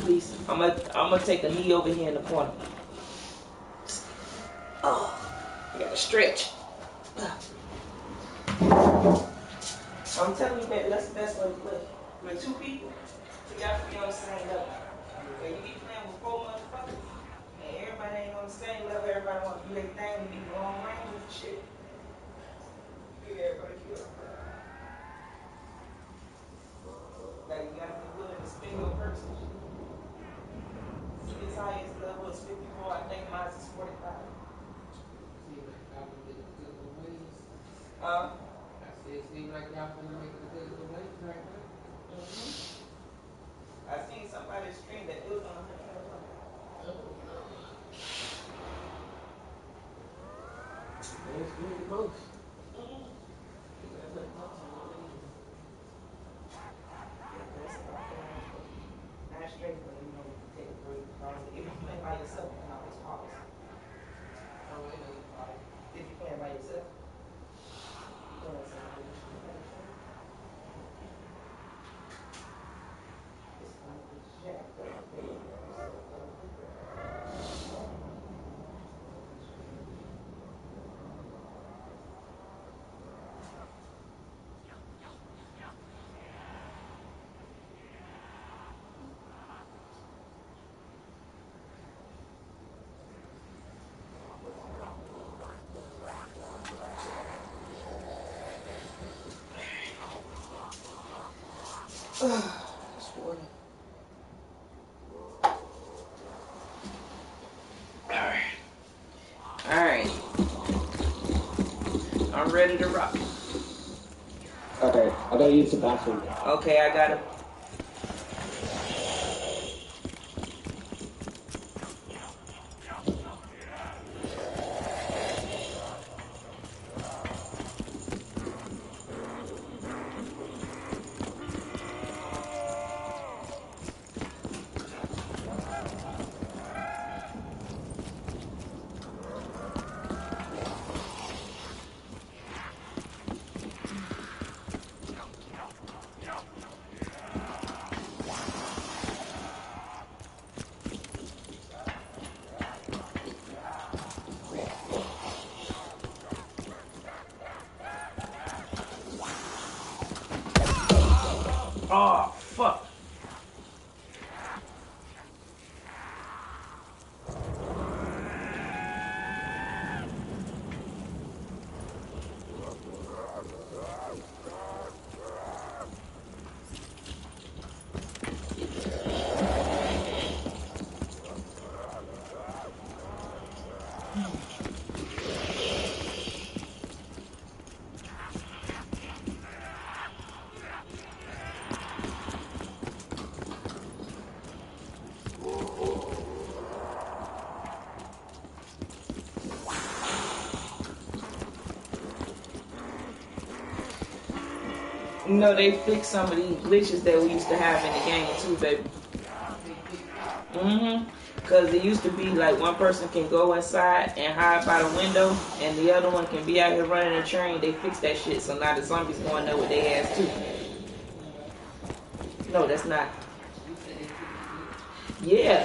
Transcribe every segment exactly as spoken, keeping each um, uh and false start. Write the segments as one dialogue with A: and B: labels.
A: please. I'm gonna I'm gonna take a knee over here in the corner. Oh, I gotta stretch. I'm telling you, baby, that's the best way to play. With two people, so y'all can be on the same level. When you be playing with four motherfuckers, and everybody ain't on the same level, everybody want to do their thing and be long range and shit. Get everybody killed. Like, you gotta be willing to spin your purse and shit. His highest level is fifty-four, I think mine is forty-five. Uh,
B: It seems like y'all finna make a good little late right now.
A: mm-hmm. I seen somebody stream that it was on her.
B: That's good the most.
A: Mm-hmm. Not straight, but you know, take a break. If you're playing by yourself, you can always pause.
B: Oh, wait, no, you
A: If you're playing by yourself, you know what's up. Alright. Alright. I'm ready to rock.
C: Okay, I gotta use the bathroom.
A: Okay, I got it. Oh, fuck. You know, they fixed some of these glitches that we used to have in the game too, baby. Mm-hmm. Because it used to be like one person can go inside and hide by the window, and the other one can be out here running a train. They fixed that shit, so now the zombies going to know what they ass too. No, that's not. Yeah.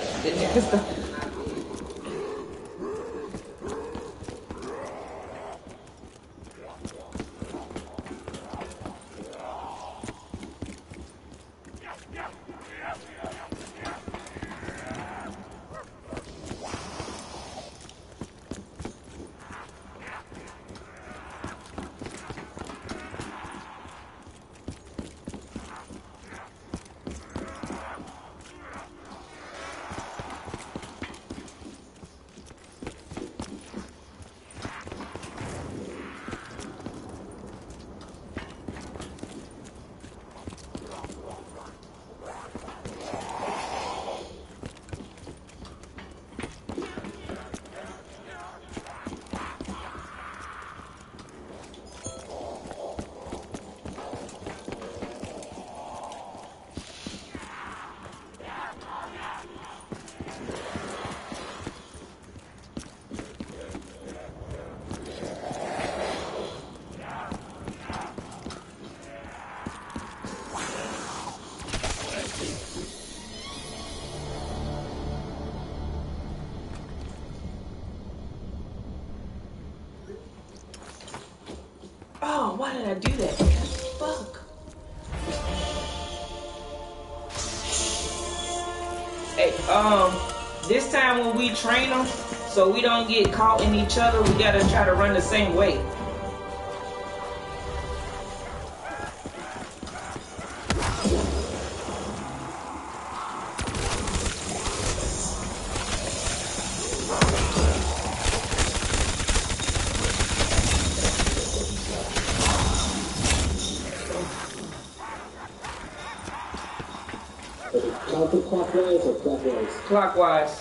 A: why did I do that? Fuck. Hey, um, this time when we train them, so we don't get caught in each other, we gotta try to run the same way.
C: Counterclockwise or clockwise?
A: Clockwise.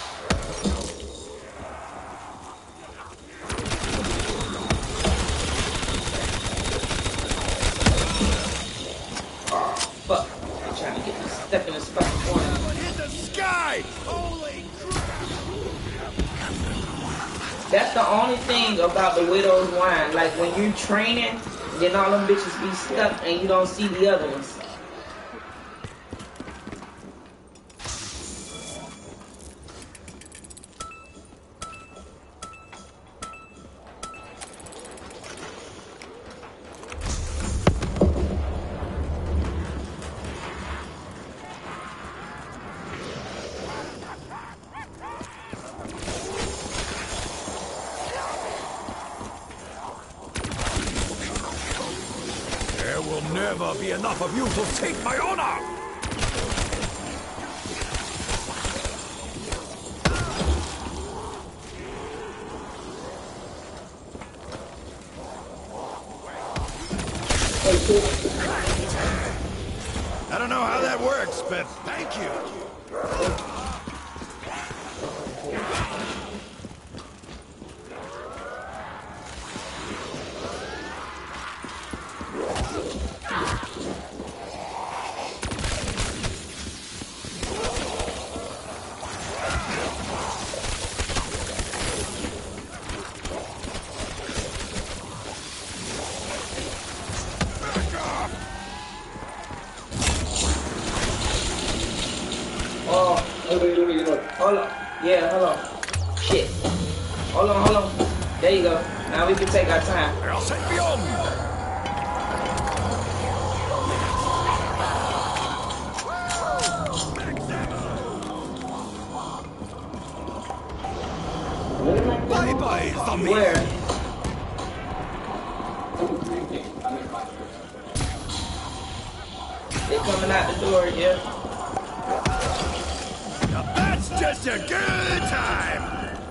A: Oh, fuck. I'm trying to get this step in this fucking corner.
D: Hit the sky! Holy crap!
A: That's the only thing about the Widow's Wine. Like when you're training, then all them bitches be stuck and you don't see the other ones.
D: There will never be enough of you to take my honor! I don't know how that works, but thank you.
A: Oh, hold on. Yeah, hold on. Shit. Hold on, hold on. There you go. Now we can take our time.
D: I'll set beyond! Bye-bye, zombie!
A: Where? They coming out the door, yeah.
D: Now that's just a good time!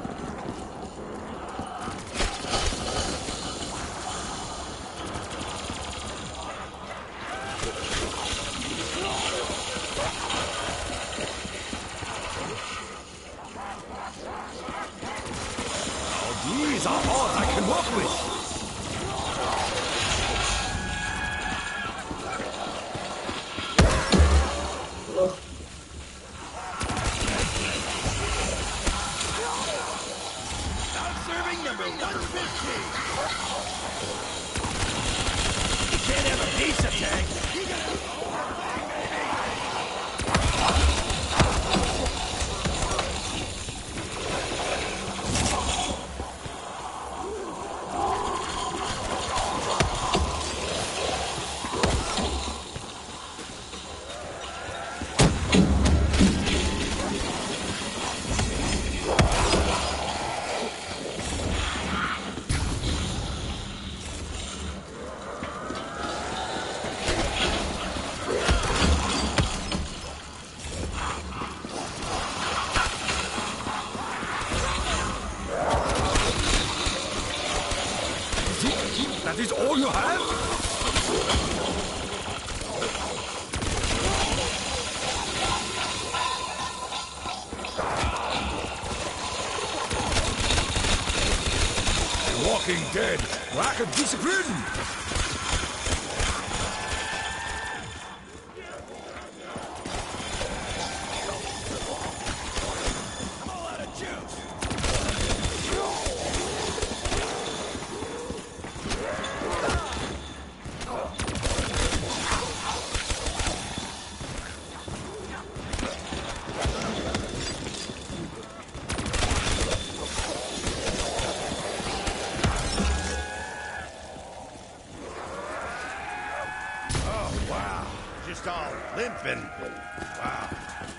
D: Now these are odds I can work with! Serving number one fifty. You can't have a piece of tank. You gotta have the whole thing, that is all you have? Walking Dead, lack of discipline! I'm all out of juice! weapon. Wow.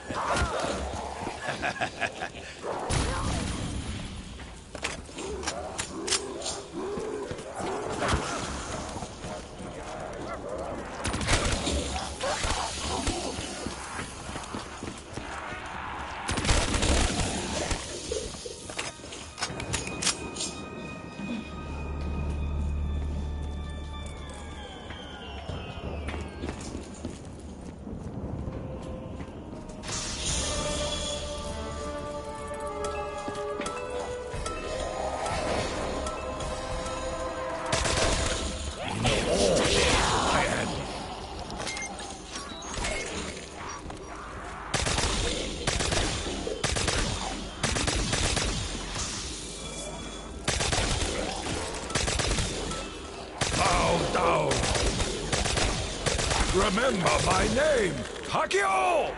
D: Remember my name, Takio!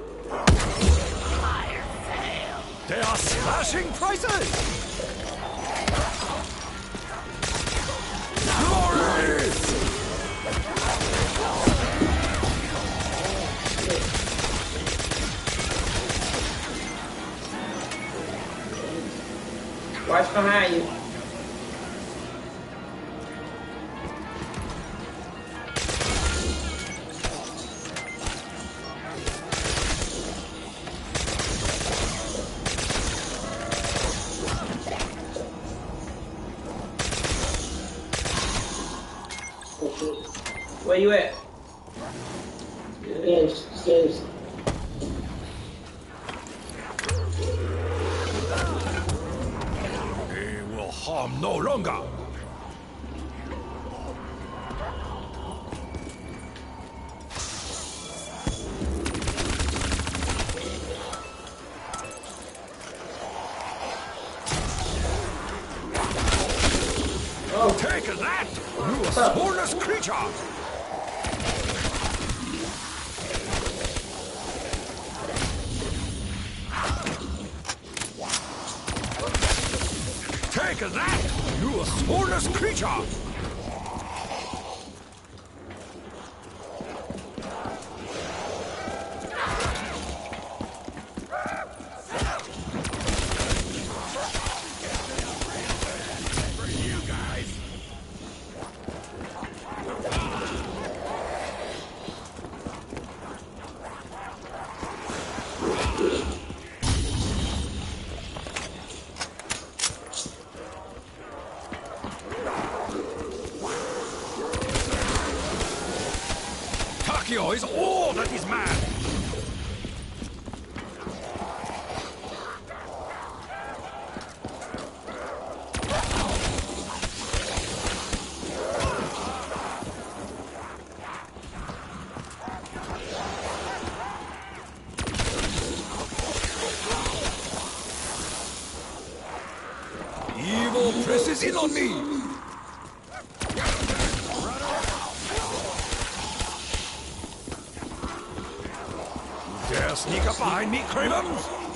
D: They are slashing prices! Glory!
A: Watch behind you. Where you at?
C: Stairs, stairs.
D: They will harm no longer.
A: Oh,
D: Take that, you spoorless creature! Take that, you spoorless creature! Takio is all that is man! Evil presses in on me! Dare sneak up behind me, Craven?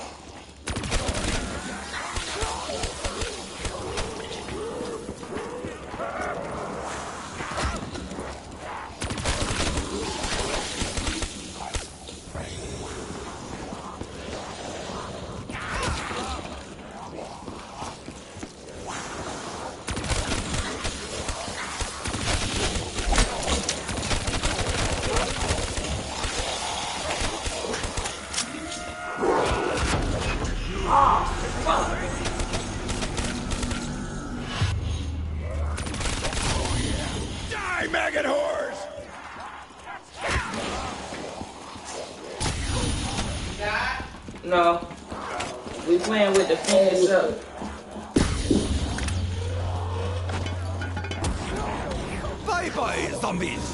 D: Die, maggot whores!
A: no. We playing with the fence up.
D: Bye-bye, zombies!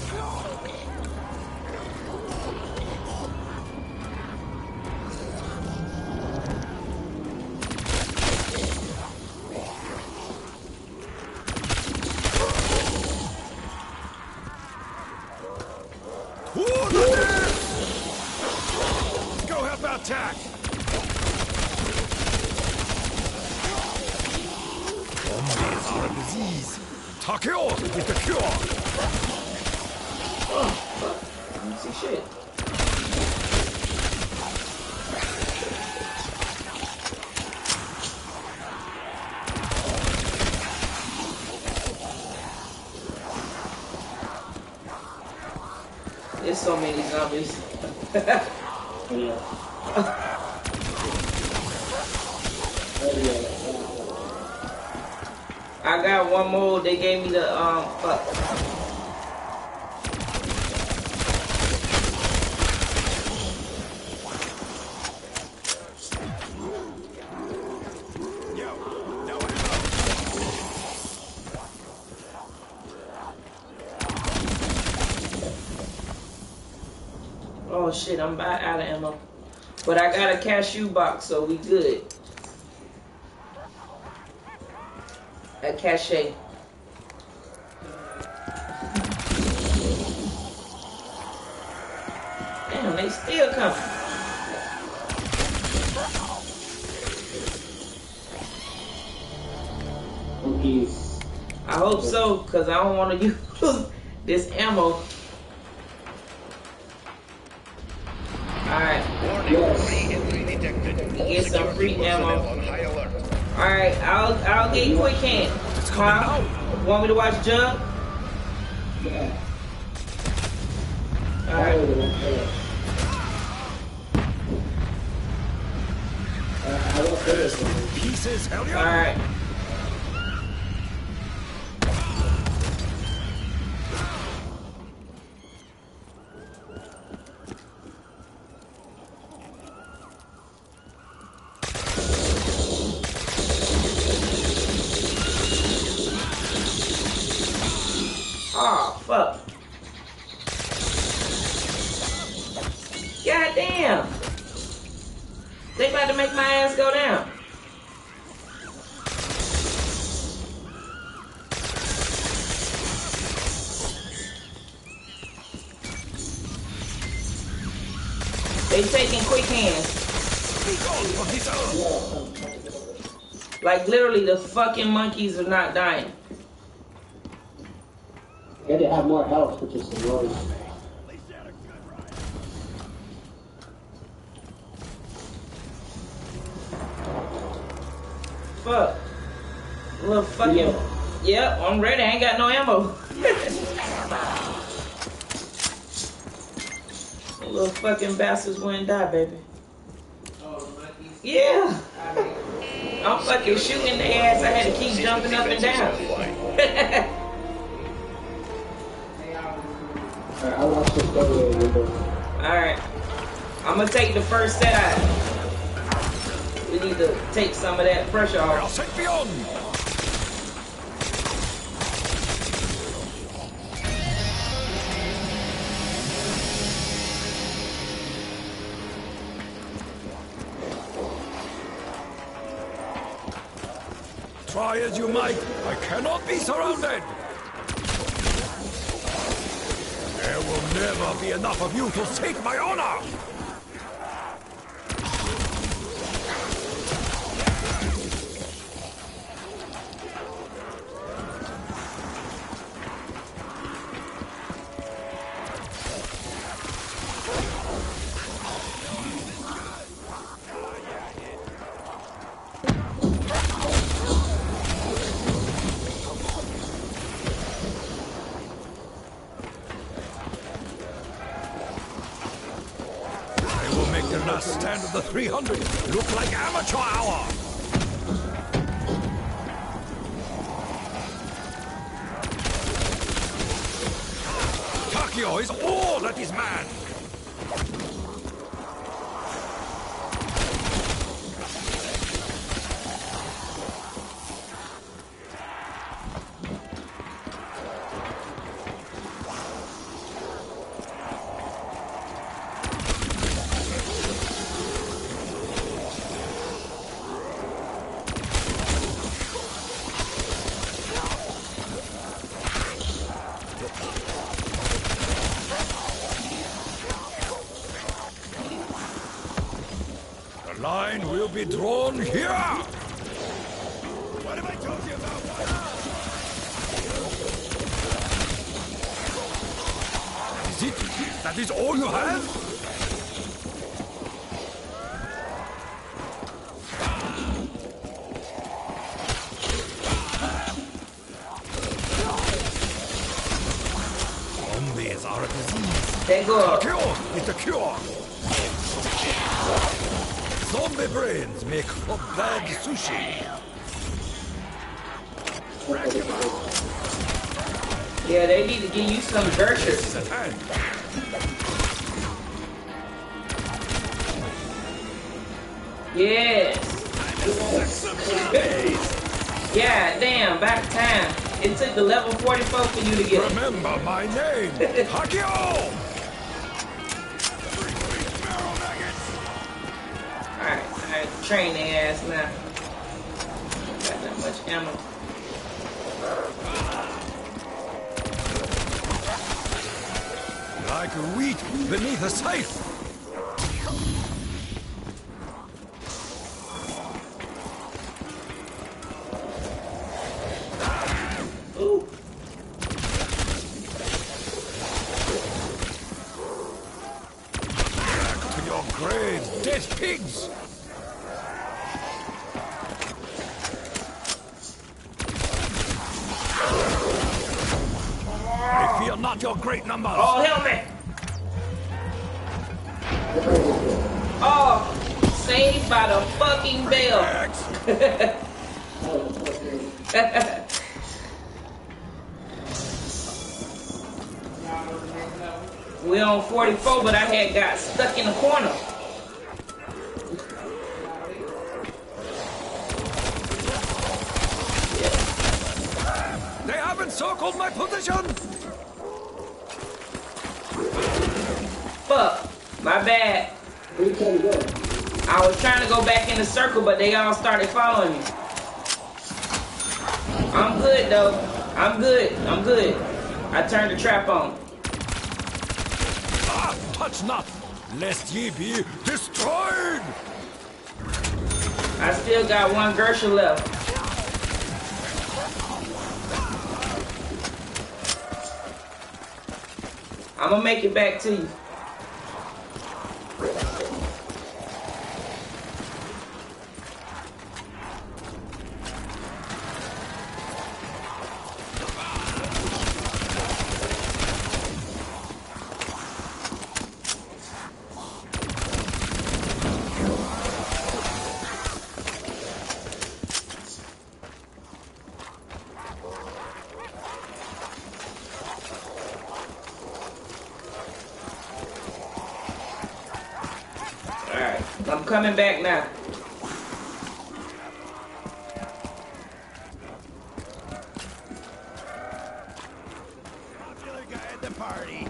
D: Who did this? Let's go help out Tack! Zombies are a disease. Takio with the cure!
A: I don't see shit. so many zombies.
C: Yeah.
A: I got one more. They gave me the um fuck. Oh shit, I'm about out of ammo. But I got a cashew box, so we good. A cachet. Damn, they still coming.
C: Monkeys.
A: I hope so, because I don't want to use this ammo. Alright. Get some free ammo. Alright, I'll I'll get quick hand. Huh? Want me to watch Jump?
C: Yeah.
A: Alright.
D: Pieces, hell yeah.
A: Alright. Oh, fuck. God damn. They about to make my ass go down. They taking quick hands.
D: Be gone from this earth.
A: Like literally the fucking monkeys are not dying.
C: Yeah, they have more health, which is annoying.
A: Fuck. Little fucking.
C: Yeah.
A: Yep, I'm ready. I ain't got no ammo. Little fucking bastards wouldn't die, baby.
B: Oh, the monkeys.
A: Yeah.
B: I mean,
A: I'm fucking shooting their ass. I had to keep jumping up and down.
B: they always
C: Alright, I'll watch this go away window.
A: Alright. I'm gonna take the first set out. We need to take some of that pressure
D: I'll
A: off.
D: set beyond. Try as you might, I cannot be surrounded. There will never be enough of you to take my honor. Stand of the three hundred look like amateur hour. Takeo is all that is man. Line will be drawn here! What have I told you about? Is it? That is all you have? Zombies are a disease.
A: They Let go of.
D: Cure is the cure. Zombie brains make for bad sushi.
A: Yeah, they need to give you some Gershers.
D: Attack.
A: Yes. Yeah, damn, back time. It took the level forty-four for you to get it.
D: Remember my name, Hakio!
A: Alright, alright, train their ass now. Got that much ammo.
D: Like wheat beneath a scythe.
A: Ooh.
D: Back to your graves, dead pigs! I fear not your great numbers.
A: Oh, helmet! Oh, saved by the fucking bell. We on forty-four, but I had got stuck in the corner.
D: They have encircled my position!
A: Fuck, my bad.
C: Where you trying to go?
A: I was trying to go back in the circle, but they all started following me. I'm good though. I'm good. I'm good. I turned the trap on.
D: Ah, touch not, lest ye be destroyed!
A: I still got one Gersha left. I'm gonna make it back to you. I'm coming back now.
D: Popular guy at the party.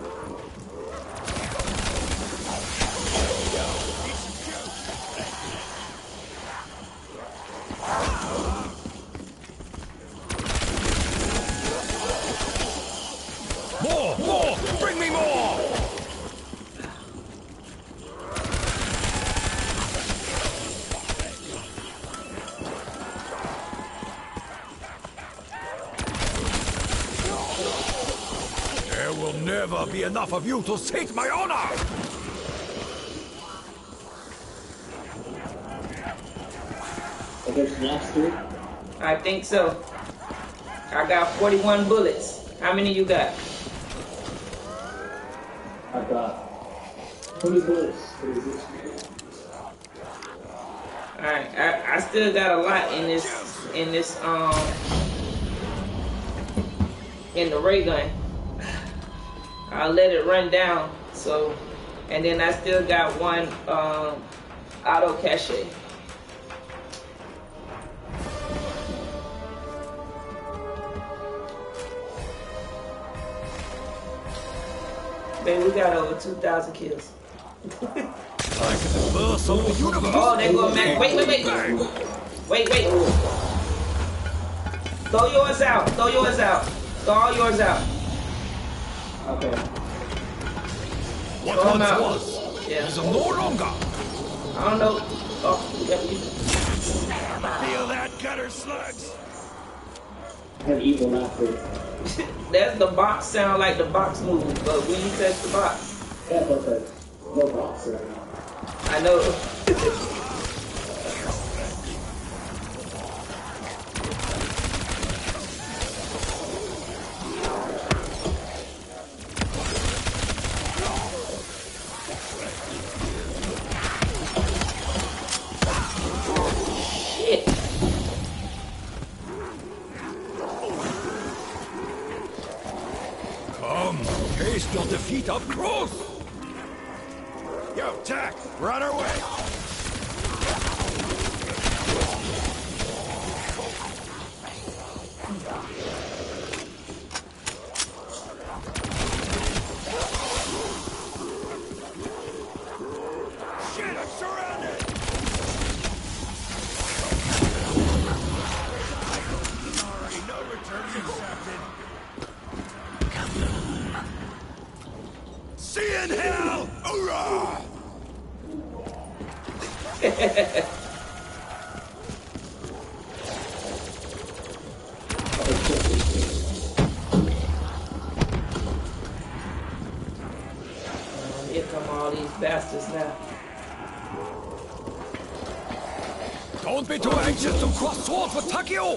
D: More, more, bring me more! There will never be enough of you to sate my honor!
C: I guess the last three?
A: I think so. I got forty-one bullets. How many you got?
C: I got twenty bullets.
A: Alright, I, I still got a lot in this in this um in the ray gun. I'll let it run down. So and then I still got one um auto cache. Baby, we got over two thousand kills.
D: Like the birth of the universe.
A: Oh, they go Mac. Wait, wait, wait. Wait, wait. Throw yours out. Throw yours out. Throw all yours out.
C: Okay.
D: What
A: Throw 'em
D: once
A: out.
D: was
A: Yeah.
D: is no longer.
A: I don't know. Oh, you got me.
D: Feel that, gutter slugs?
C: I have evil laughter.
A: That's the box sound like the box moving, but when you touch the box,
C: That's okay. No box right now.
A: I know.
D: truth! Yo, Jack, we're on our way! Shit, I'm surrounded! Alright, no returns accepted. See you in hell! Hoorah!
A: Here come all these bastards now.
D: Don't be too anxious to cross swords with Takeo!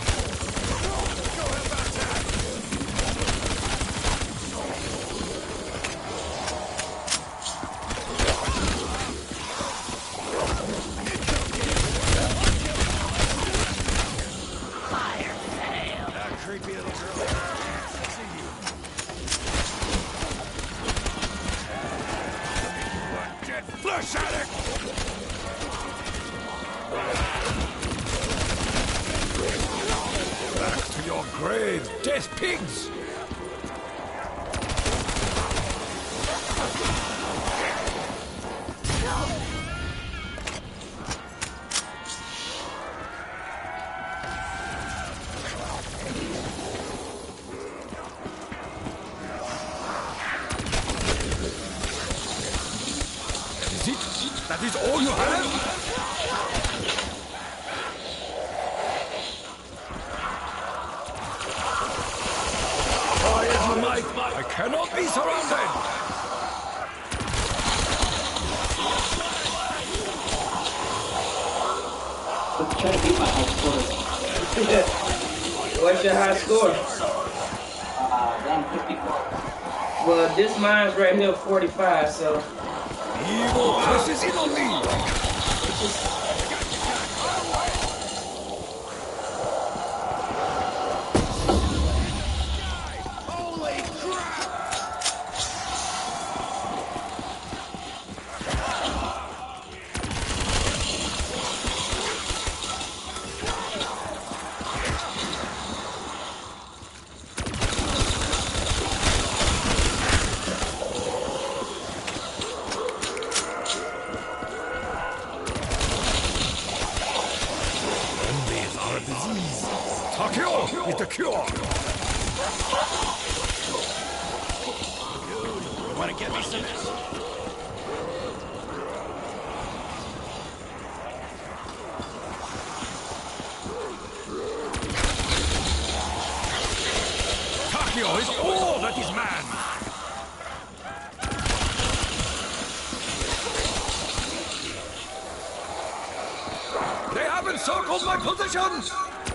D: Creepy little girl. I see you. One dead flesh addict! Back to your grave, dead pigs! That is all you have? Fire tonight! I cannot be surrounded!
C: Let's try to beat my high score.
A: What's your high score?
C: Uh, down fifty-four.
A: Well, this mine's right here, forty-five, so...
D: Evil presses in on me! Holy crap! Takeo is the cure! Dude, you wanna get me some... Takeo is all that is man! They have encircled my positions!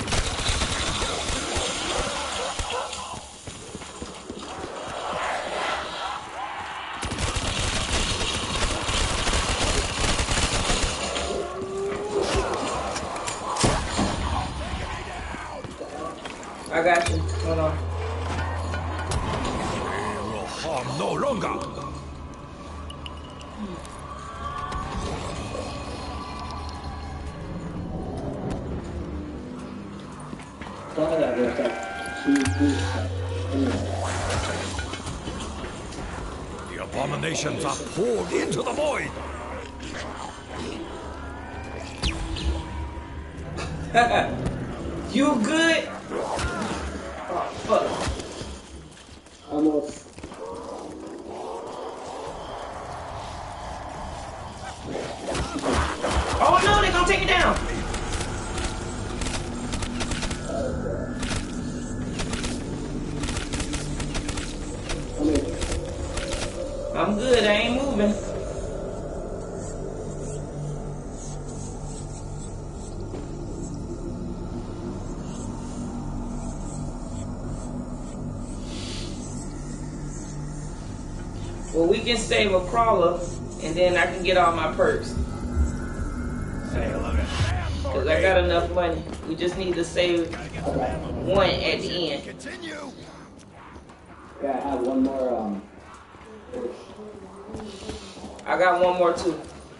A: I got you. Hold on.
D: They will harm no longer.
C: Thought that was like two boosts. Anyway.
D: The abominations are poured into the void.
A: You good? Oh, fuck.
C: Almost.
A: Oh no, they're gonna take it down. I'm good, I ain't moving. Well, we can save a crawler, and then I can get all my perks. Because I got enough money. We just need to save one at the end.
D: Continue.
C: Yeah, I have one more, um,
A: I got one more too.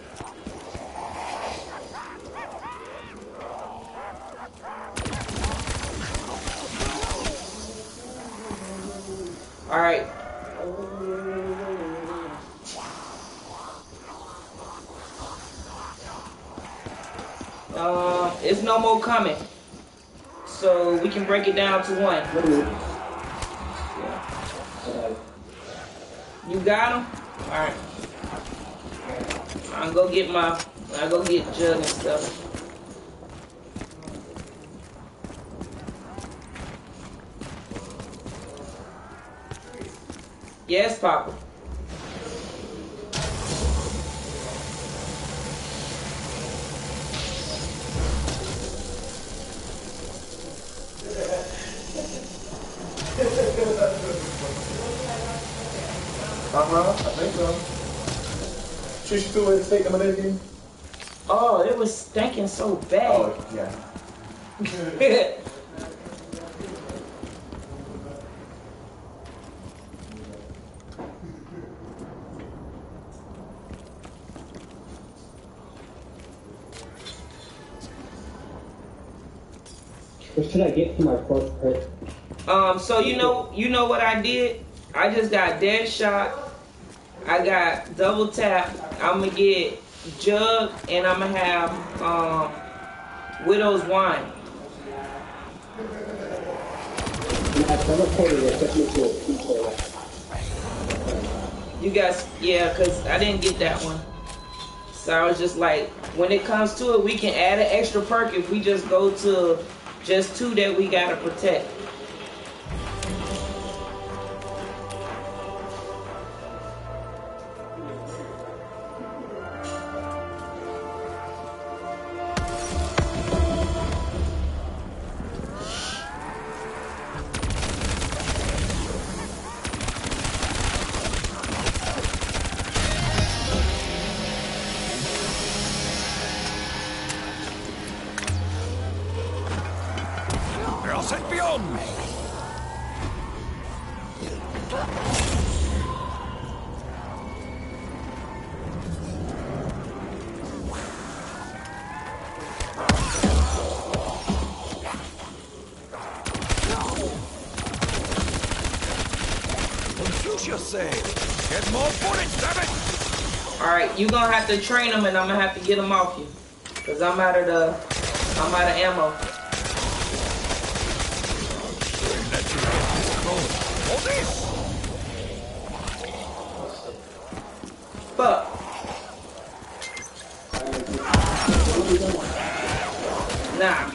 A: All right. Uh, it's no more coming, so we can break it down to one. You got him? All right. I'll go get my. I'll go get Jug and stuff. Yes, Papa.
E: Uh-huh, I think so. Trisha threw away the steak number again?
A: Oh, it was stinking so bad.
E: Oh, yeah.
C: What should I get for my fourth pet?
A: Um, so you know, you know what I did? I just got dead shot. I got double tap. I'm gonna get Jug, and I'm gonna have um, Widow's Wine. You guys, yeah, cause I didn't get that one. So I was just like, when it comes to it, we can add an extra perk if we just go to just two that we gotta protect.
D: Set beyond me. Confucius say, get more bullets, damn it!
A: Alright, you gonna have to train them and I'm gonna have to get them off you. Cause I'm out of the, I'm out of ammo.
D: What this?
A: Fuck. Nah.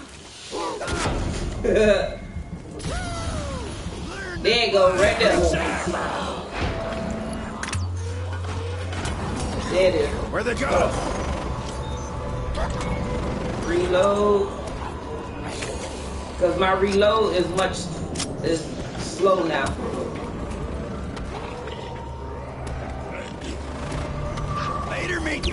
A: There you go, right there. There it is.
D: Where'd they go?
A: Reload. Cause my reload is much is slow now.
D: Later, mate.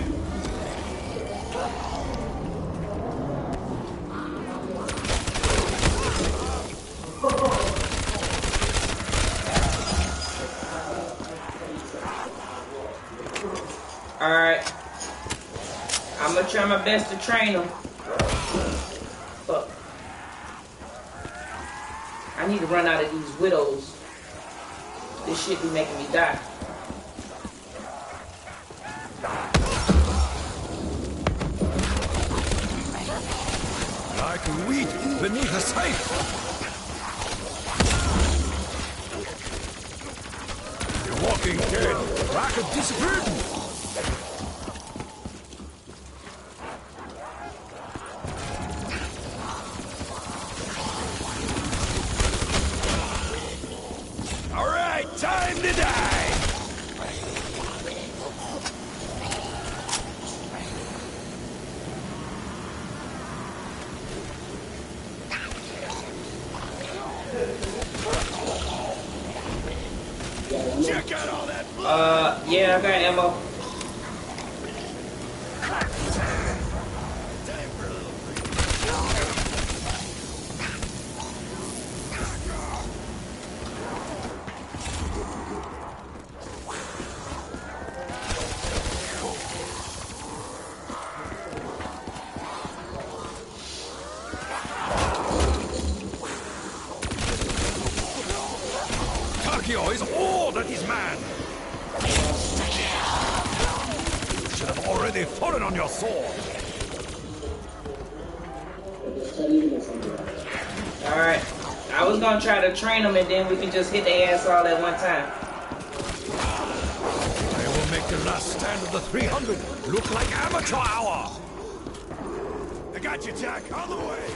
A: All right. I'm gonna try my best to train them. Fuck. I need to run out of these widows. This shit be making me die.
D: Like wheat beneath a scythe. The walking dead, lack of discipline. All right, time to die. Check out all that blood.
A: Uh, yeah, I got ammo.
D: Time for a little hero is all that is man. You should have already fallen on your sword.
A: Alright. I was gonna try to train them and then we can just hit their ass all at one time.
D: I will make the last stand of the three hundred look like amateur hour. I got you, Jack. On the way.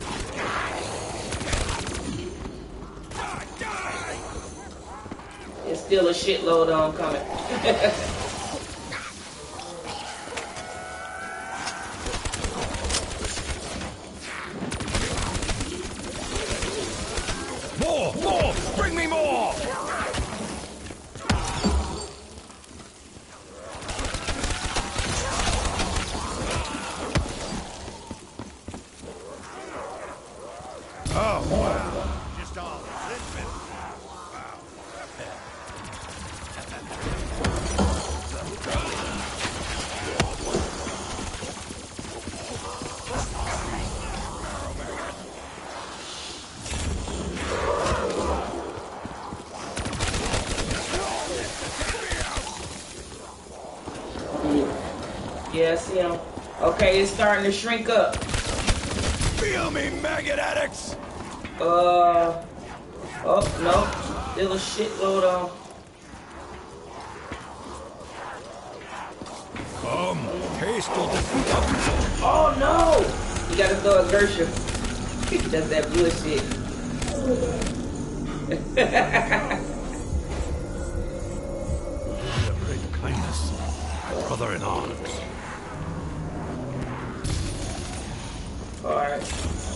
D: Die, die.
A: It's still a shitload on coming.
D: More, more! Bring me more! Oh, wow. Just all this bit.
A: Yeah, I see him. Okay, it's starting to shrink up.
D: Feel me, maggot addicts!
A: Uh, oh, no. Still a shitload on.
D: Come, taste of defeat.
A: Oh, no! You gotta throw a Gersha. That's that bullshit.
D: Your great kindness, my brother in arms.
A: Alright.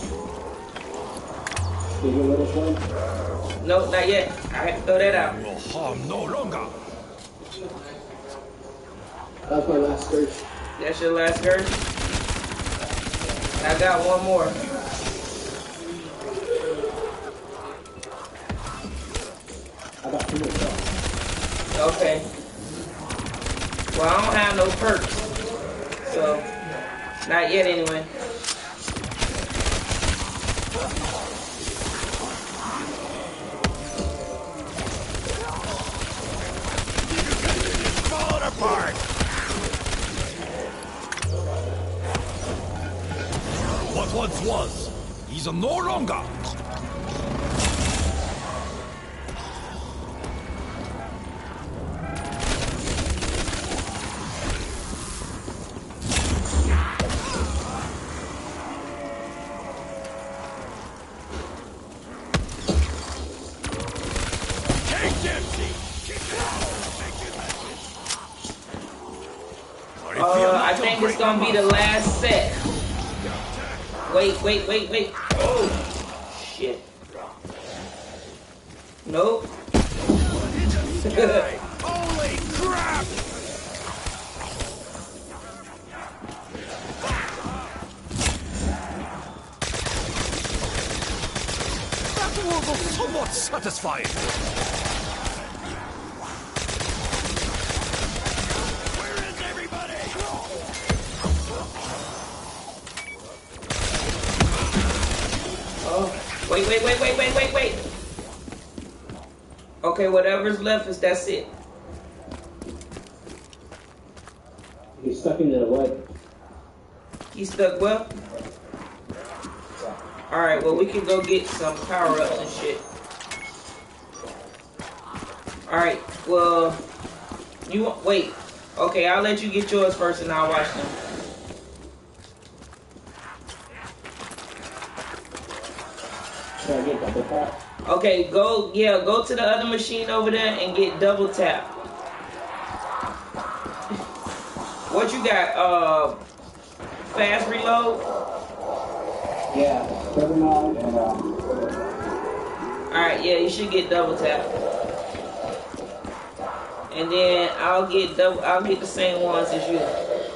C: Did you let us one?
A: No, not yet. I have to throw that out.
D: Will harm no longer.
C: That's my last search.
A: That's your last Gersh? I got one more.
C: I got two more shots.
A: Okay. Well, I don't have no perks. So, not yet anyway.
D: Fall apart! What once was, is no longer. Take Dempsey!
A: Uh, I think it's gonna be the last set. Wait, wait, wait, wait. Oh, shit. Nope.
D: Holy crap! That was somewhat satisfying. Where is everybody?
A: Oh, wait, wait, wait, wait, wait, wait, wait. Okay, whatever's left is that's it.
C: He's stuck in the what?
A: He stuck well? Alright, well we can go get some power-ups and shit. Alright, well, you want, wait. Okay, I'll let you get yours first and I'll watch them.
C: Should I get double tap?
A: Okay, go, yeah, go to the other machine over there and get double tap. What you got, uh, fast reload?
C: Yeah, seven nine and um.
A: Alright, yeah, you should get double tap. And then I'll get double, I'll get the same ones as you.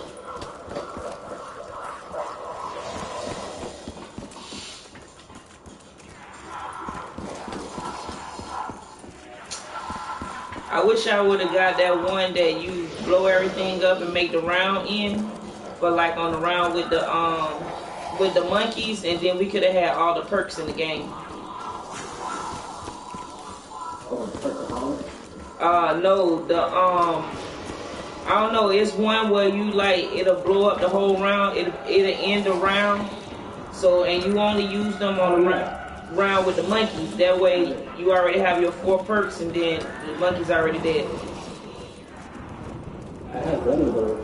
A: I wish I would have got that one that you blow everything up and make the round in, but like on the round with the um with the monkeys, and then we could have had all the perks in the game.
C: Oh, perfect.
A: Uh, no, the, um, I don't know, it's one where you, like, it'll blow up the whole round, it, it'll end the round, so, and you only use them on the round, round with the monkeys, that way you already have your four perks, and then the monkey's already dead.
C: I have one of those.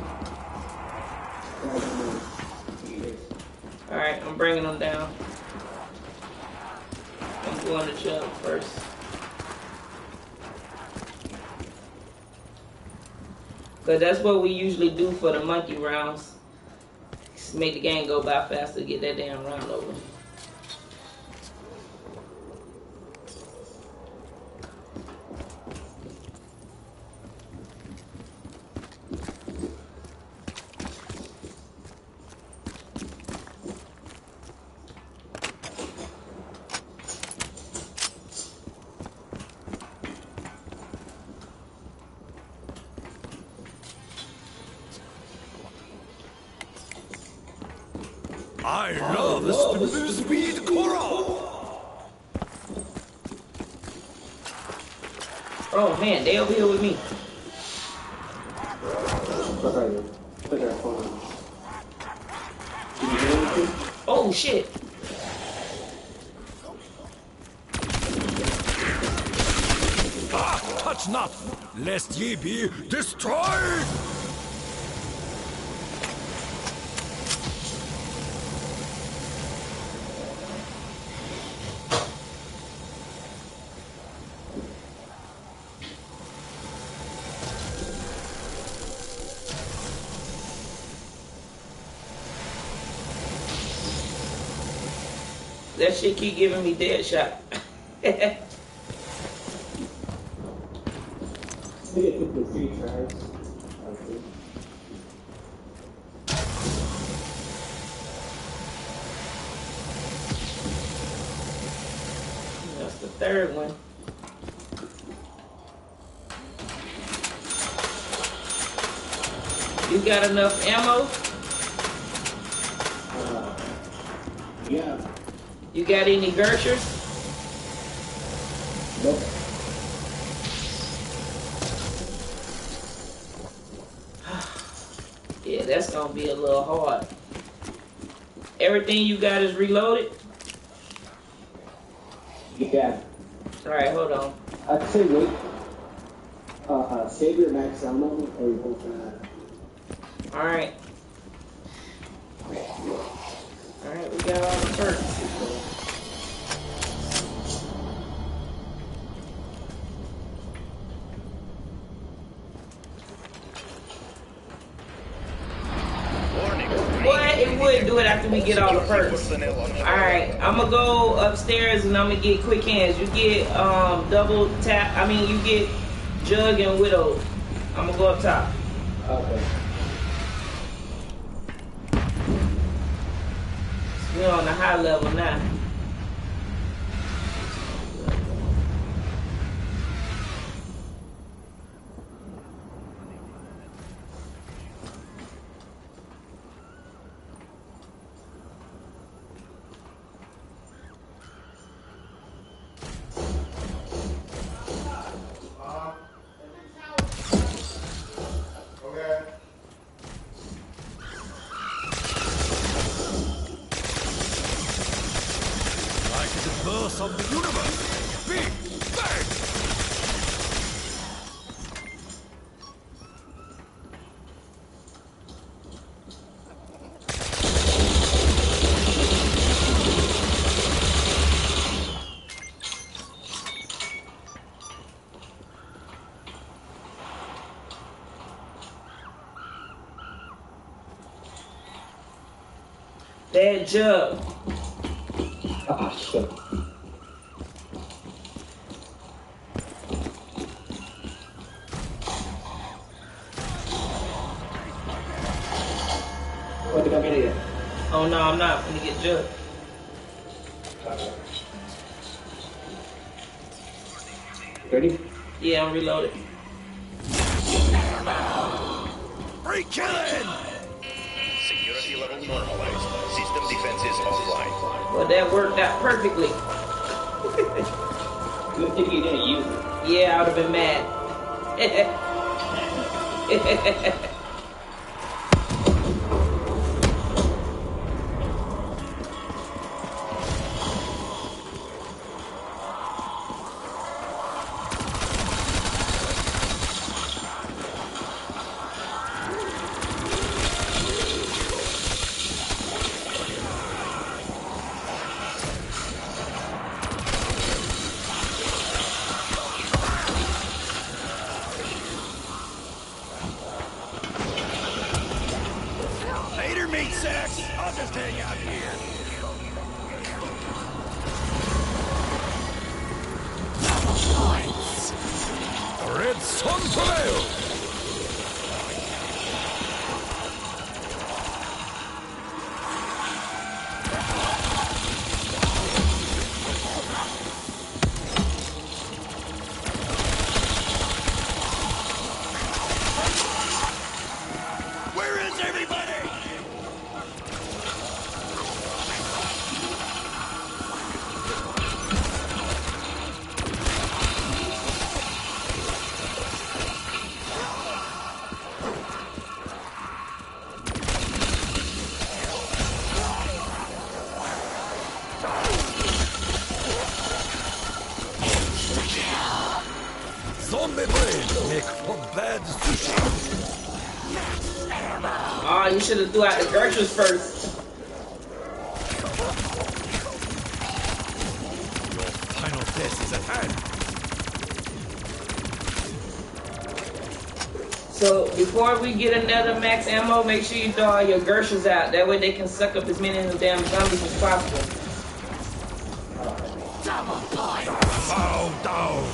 A: Alright, I'm bringing them down. I'm going to Chubb first. Because that's what we usually do for the monkey rounds. Just make the game go by faster to get that damn round over.
D: I love the speed coral.
A: Oh man, they over here with me. Oh shit.
D: Ah, touch not, lest ye be destroyed.
A: That shit keep giving me dead shot.
C: I think it took me three tries. Okay.
A: That's the third one. You got enough ammo?
C: Uh, yeah.
A: You got any Gershers?
C: Nope.
A: Yeah, that's gonna be a little hard. Everything you got is reloaded?
C: Yeah.
A: Alright, hold on.
C: I'd say wait. Uh, uh, save your max ammo or you go for that.
A: Alright. Alright, we got all the perks. Boy, it would do it after we get all the perks. Alright, I'm gonna go upstairs and I'm gonna get quick hands. You get um double tap, I mean you get Jug and Widow. I'm gonna go up top.
C: Okay.
A: We're on the high level now.
D: Of the universe. Big bang.
A: Bad Jug.
C: Ah, shit. What did I get it?
A: Oh no, I'm not gonna get Jug.
C: Ready?
A: Yeah, I'm reloaded.
D: Free killing.
F: Security level normalized. System defenses offline.
A: Well, that worked out perfectly.
C: Good thing you didn't use it.
A: Yeah, I would have been mad.
D: Later, meat sacks. I'll just hang out here. Points. The red sun prevails. Where is everybody? Zombie brain make for bad sushi.
A: Oh, you should have threw out the Gershers first.
D: Your final death is at hand.
A: So before we get another max ammo, make sure you throw all your Gershers out. That way they can suck up as many of the damn zombies as possible.
D: Double point. Bow down.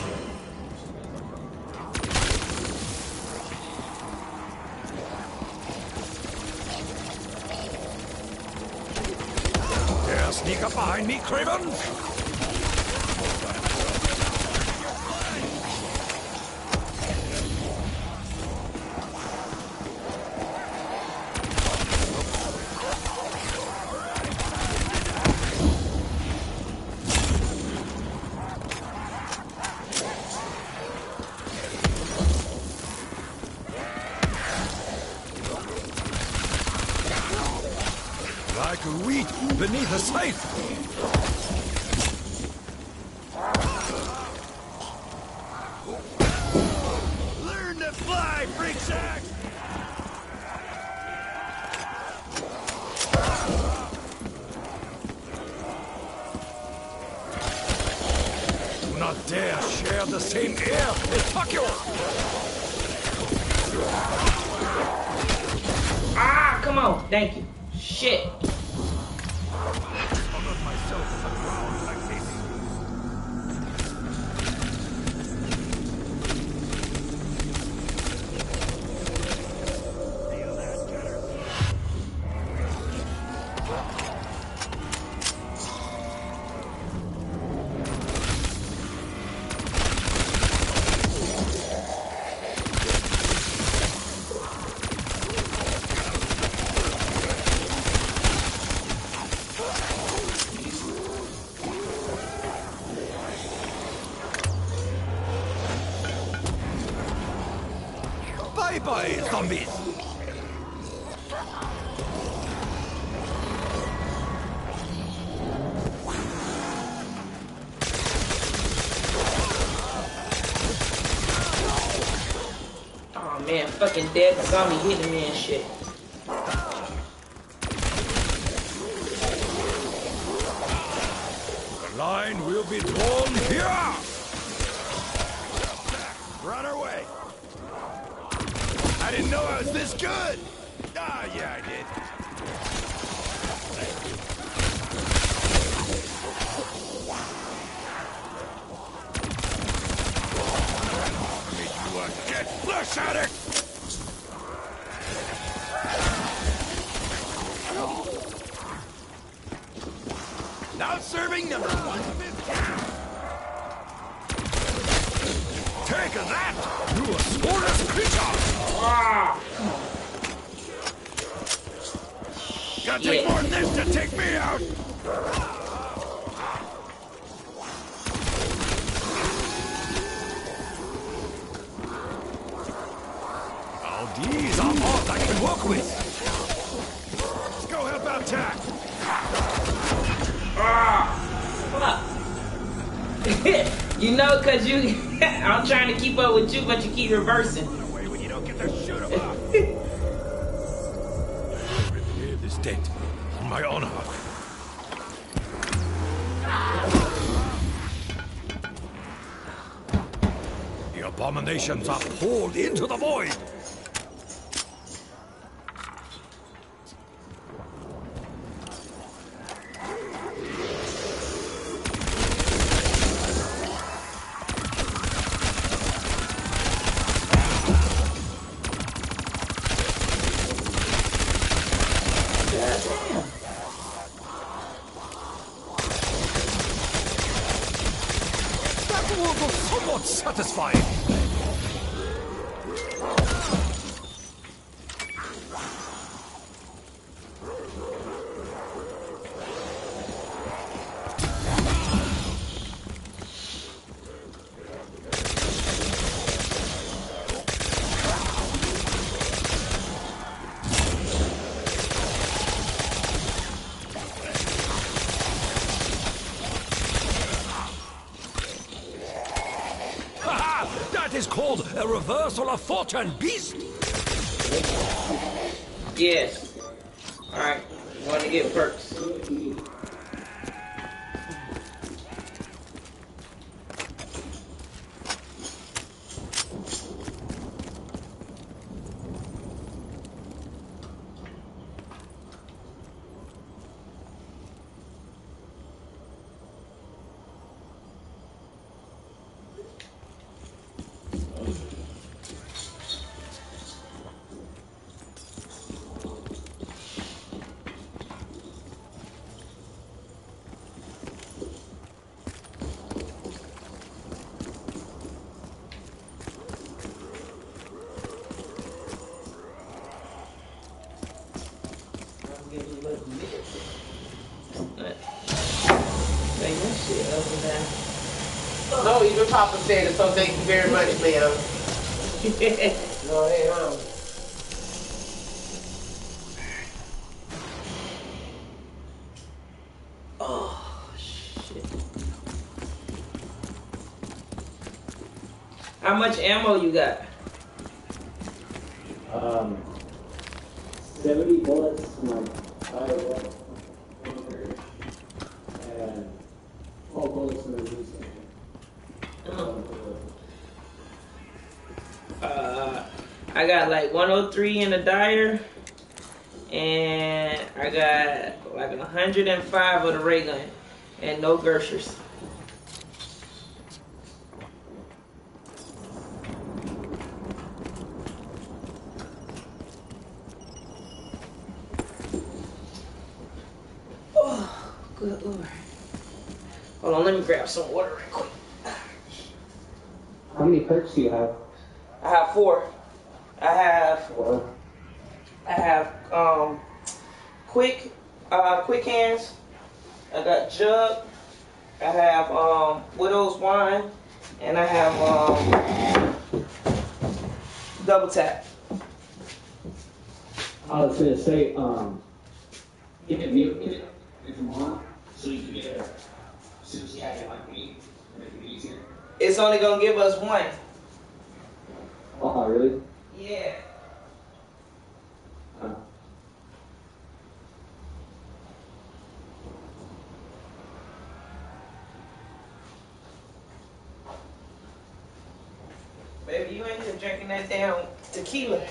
D: Dare sneak up behind me, Craven? Like wheat beneath a scythe. Learn to fly, freak sack! Do not dare share the same air as Takio!
A: Ah, come on. Thank you. Shit.
D: Covered myself in the ground like this. Feel that, Cutter? Bye-bye, zombies!
A: Oh man, fucking dead zombie hitting me and shit.
D: The line will be drawn here! Run away! I didn't know I was this good! Ah, yeah, I did. Made you a dead flesh addict! Now serving number one fifty. Take that, you asporious creature!
A: Ah.
D: Gotta take more than this to take me out! These are odds I can work with. Let's go help out Tack.
A: You know, cause you, I'm trying to keep up with you, but you keep reversing.
D: Away when you don't get to shoot 'em up. Repair this debt on my honor. The abominations are poured into the void. That was somewhat satisfying. That is called a reversal of fortune, beast!
A: Yes. Alright, want to get perks.
B: No, even Papa said it, so thank you very much, ma'am. No, hey, no.
A: Oh, shit. How much ammo you got?
C: Um, seventy bullets for my fire bullet, and twelve bullets for the release.
A: Uh, I got like one oh three in the Dyer, and I got like one hundred five of the ray gun, and no Gershers. Oh, good Lord. Hold on, let me grab some water real quick.
C: How many perks do you have?
A: I have four. I have
C: Four.
A: I have um quick uh quick hands. I got jug. I have um widow's wine, and I have um double tap.
C: I was gonna say, um, get a meal kit if you want, so you can get a suit jacket like me, make it easier.
A: It's only gonna give us one.
C: Oh, really?
A: Yeah.
C: Uh,
A: Baby, you ain't here drinking that damn tequila.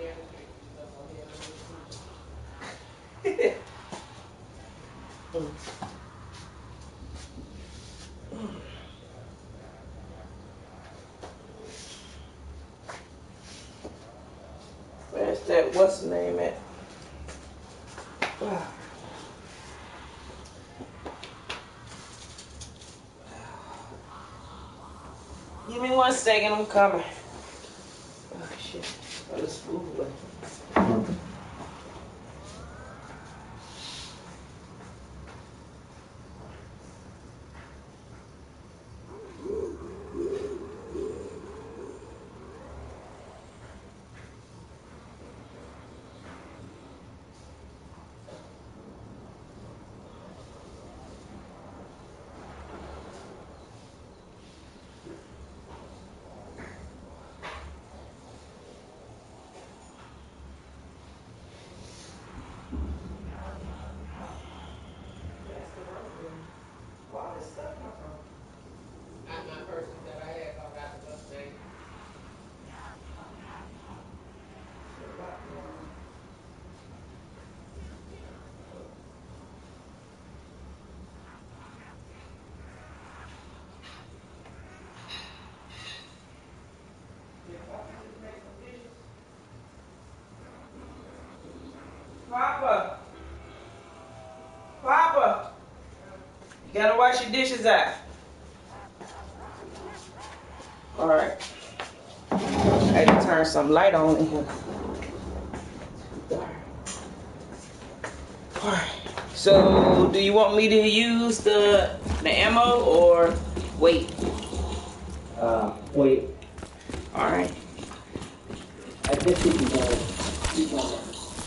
A: Where's that, what's the name at? Give me one second, I'm coming. Oh shit, oh, this food away. Papa. Papa. You gotta wash your dishes out. Alright. I had to turn some light on in here. Alright. So, do you want me to use the the ammo or wait?
C: Uh, wait.
A: Alright.
C: I guess you can go. Keep on.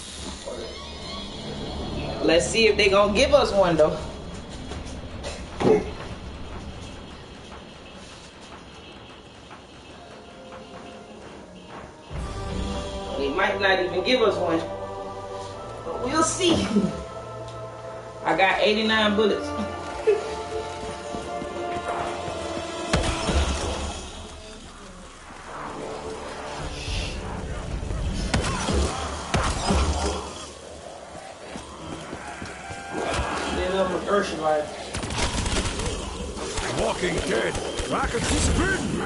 A: Let's see if they gonna give us one though. They might not even give us one. But we'll see. I got eighty-nine bullets. Ursula life.
D: Walking Dead. Rocket spin.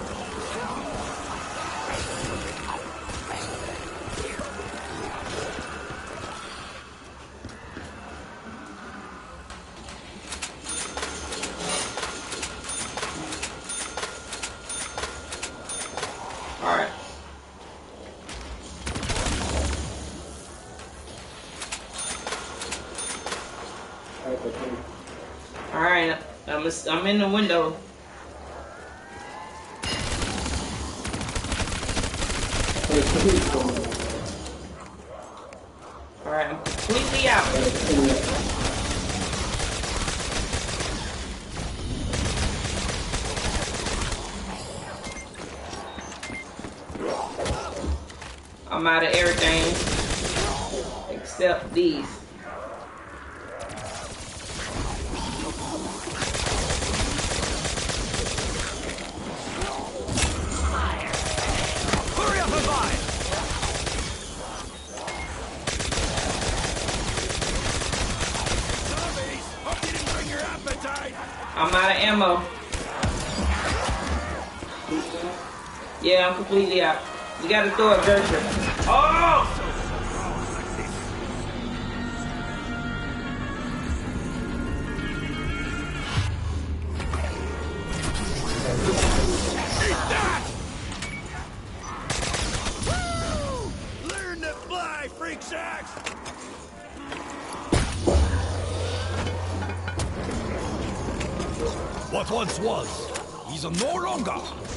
A: All right. All right, I'm a, I'm in the window. All right, I'm completely out. I'm out of everything except these. I'm out of ammo. Yeah, I'm completely out. You gotta throw a Gersher. Oh!
D: Eat that! Woo! Learn to fly, freak sacks! What once was, is no longer.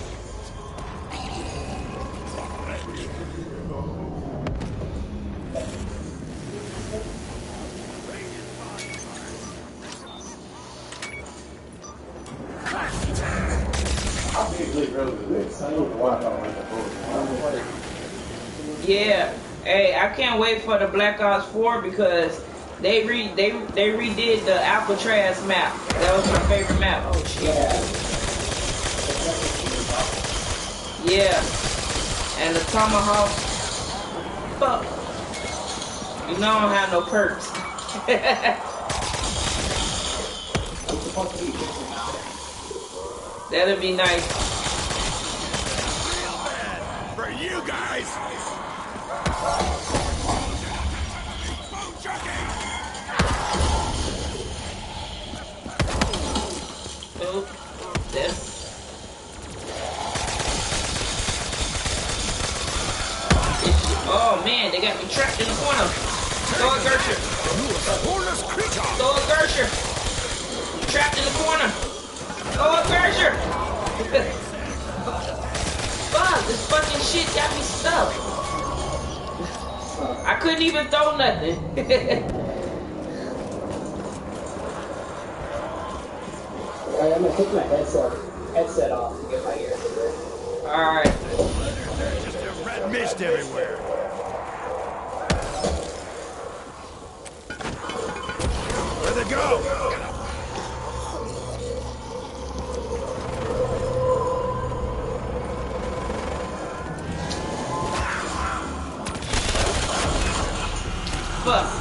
A: Yeah. Hey, I can't wait for the Black Ops four because they re they they redid the Alcatraz map. That was my favorite map. Oh shit. Yeah. And the Tomahawk. Fuck. You know I don't have no perks. That'd be nice.
D: Real bad for you guys. Boom chucking.
A: Oh, this. Oh man, they got me trapped in the corner. Throw a Gersher. Throw a Gersher. I'm trapped in the corner. Throw a Gersher. Fuck, this fucking shit got me stuck. I couldn't even throw nothing.
C: Alright, I'm gonna take my headset headset off to get my ears in there.
A: Alright.
D: Just a red mist everywhere. Where'd they go?
A: Fuck.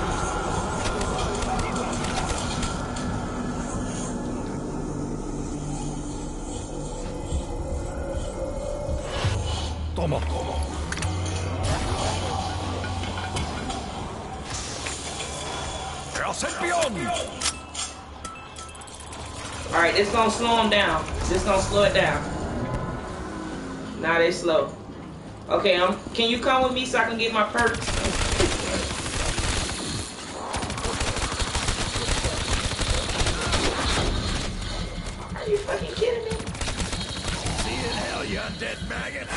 D: Toma, toma. and beyond.
A: All right, it's gonna slow them down. This gonna slow it down. Now they slow. Okay, um, can you come with me so I can get my perks? Are you fucking kidding me?
D: See you in hell, you undead maggots.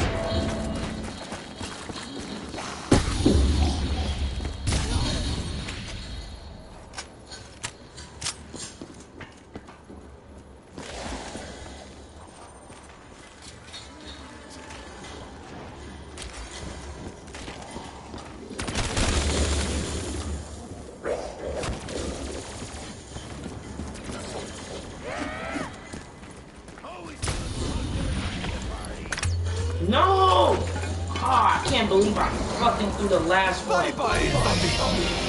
A: No! Oh, I can't believe I fucking threw the last one.
D: Bye-bye, zombie.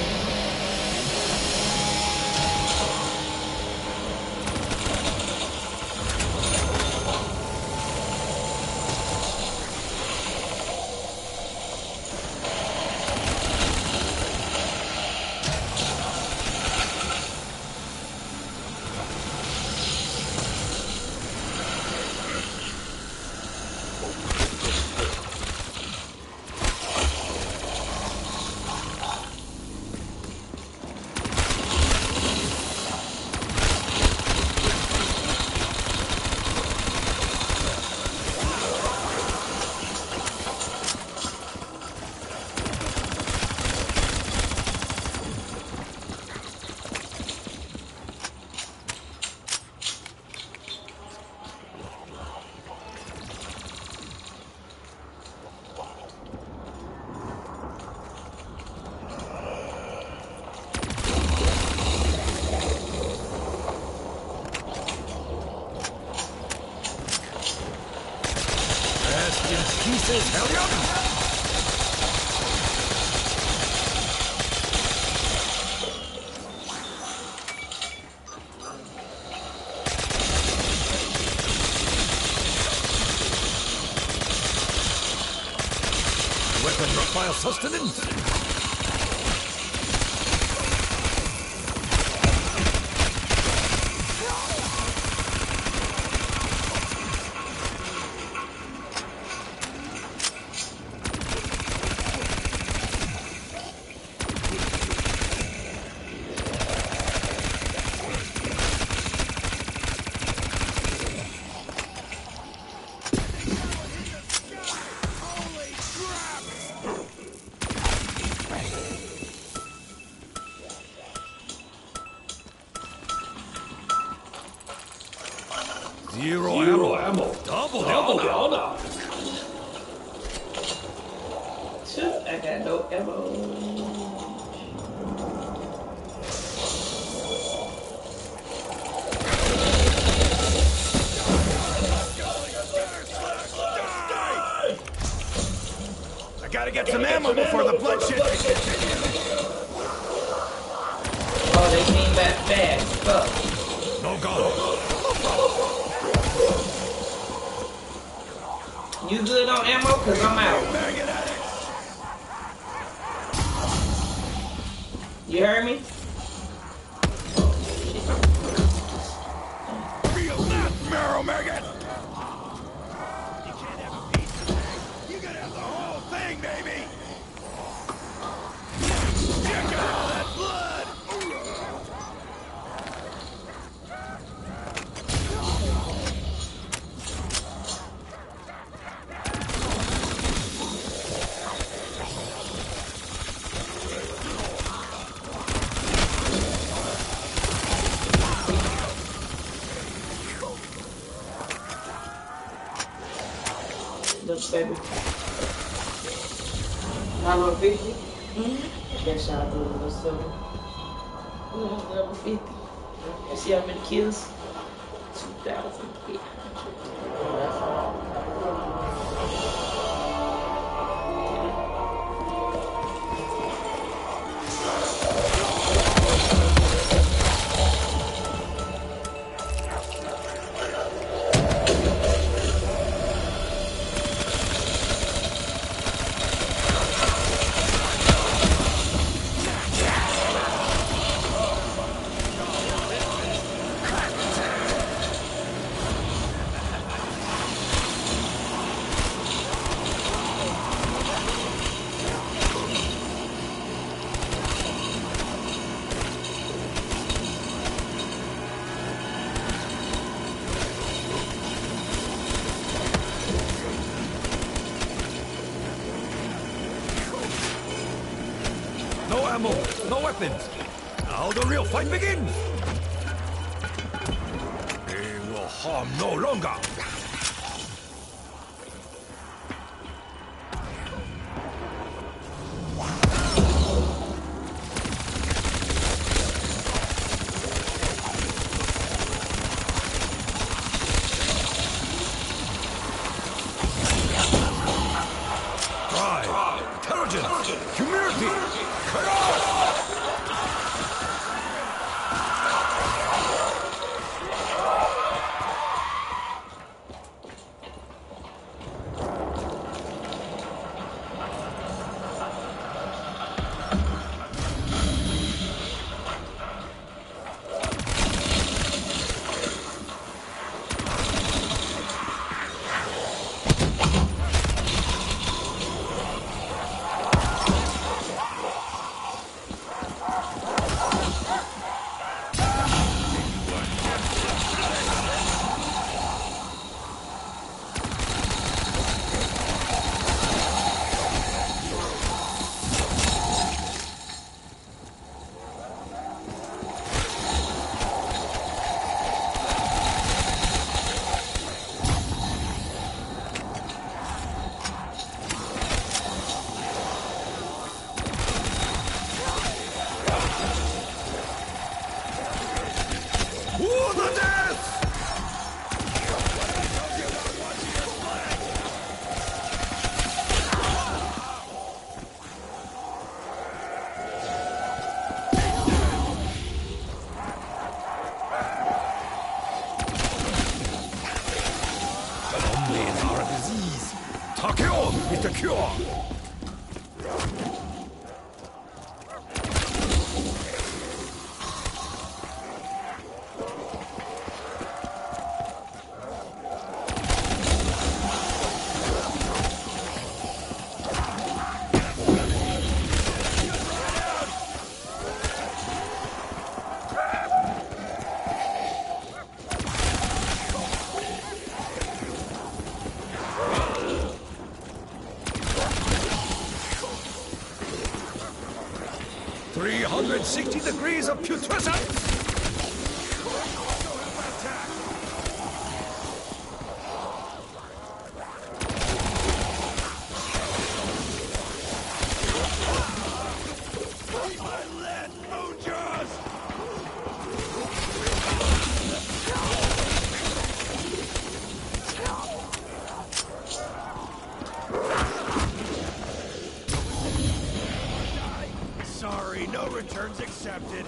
D: Pieces, Hellion! Weapon requires sustenance. Zero, Zero ammo. ammo. Double, double, double.
A: I got no ammo.
D: I gotta get some ammo before the bloodshed continues.
A: Oh, they came back fast. Fuck.
D: No go.
A: You good on ammo? Cause I'm out. You heard me?
D: Feel that marrow maggot! You can't have a piece of that. You gotta have the whole thing, baby! Check out all that blood!
A: Look, baby.
G: My little fifty?
A: Mm-hmm.
G: Guess I'll do a little silver.
A: Mm, level fifty. You see how many kills? two thousand. Yeah.
G: That's all.
D: ammo, no weapons. Now the real fight begins. They will harm no longer. Humility! Chaos! Takeo is the cure! three hundred sixty degrees of putrescence! Sorry, no returns accepted.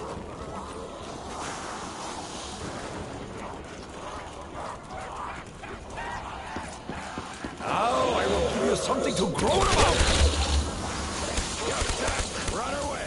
D: Now I will give you something to groan about. Run away.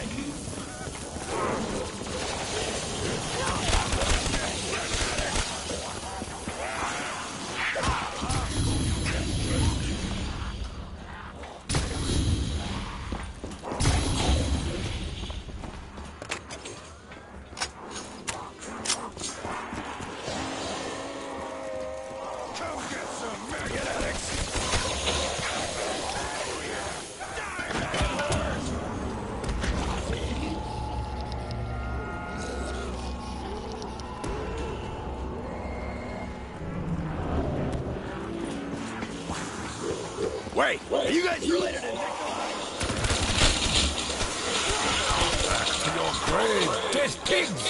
D: Wait, are you guys related to Nikolai? Back to your grave, dead pigs!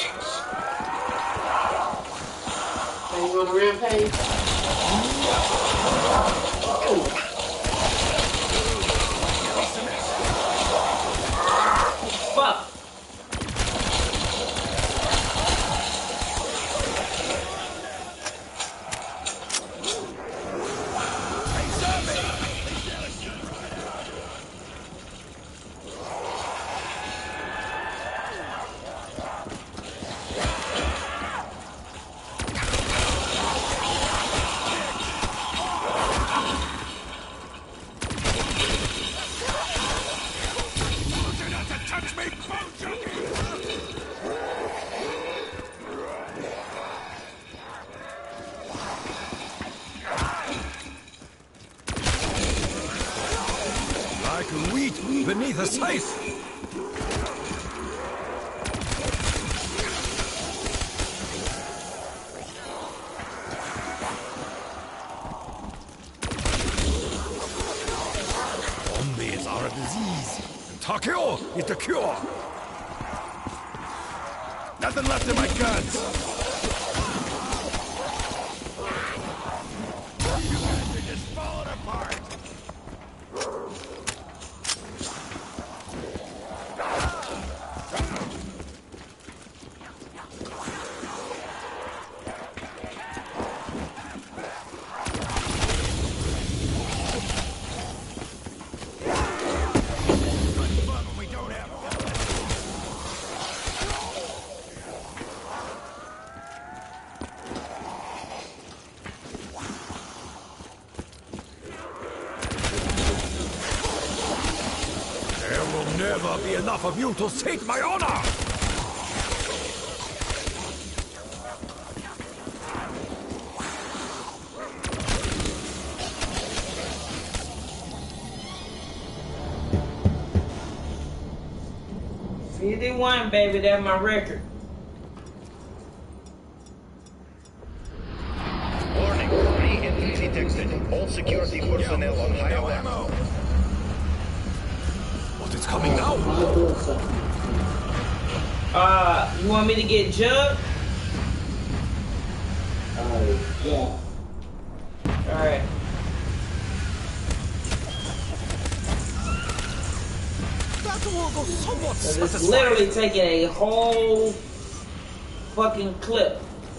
G: Are you on a rampage? Oh. Fuck!
D: Like wheat beneath a scythe. kill is the cure. Nothing left in my guns. You guys are just falling apart. Never be enough of you to sate my honor!
A: fifty-one, baby, that's my record.
F: Warning, re-entry detected. All security personnel on high alert.
D: What is coming now?
A: Uh, you want me to get Jug?
C: Uh, yeah.
A: Alright.
D: That will go somewhat
A: It's
D: satisfying.
A: literally taking a whole fucking clip.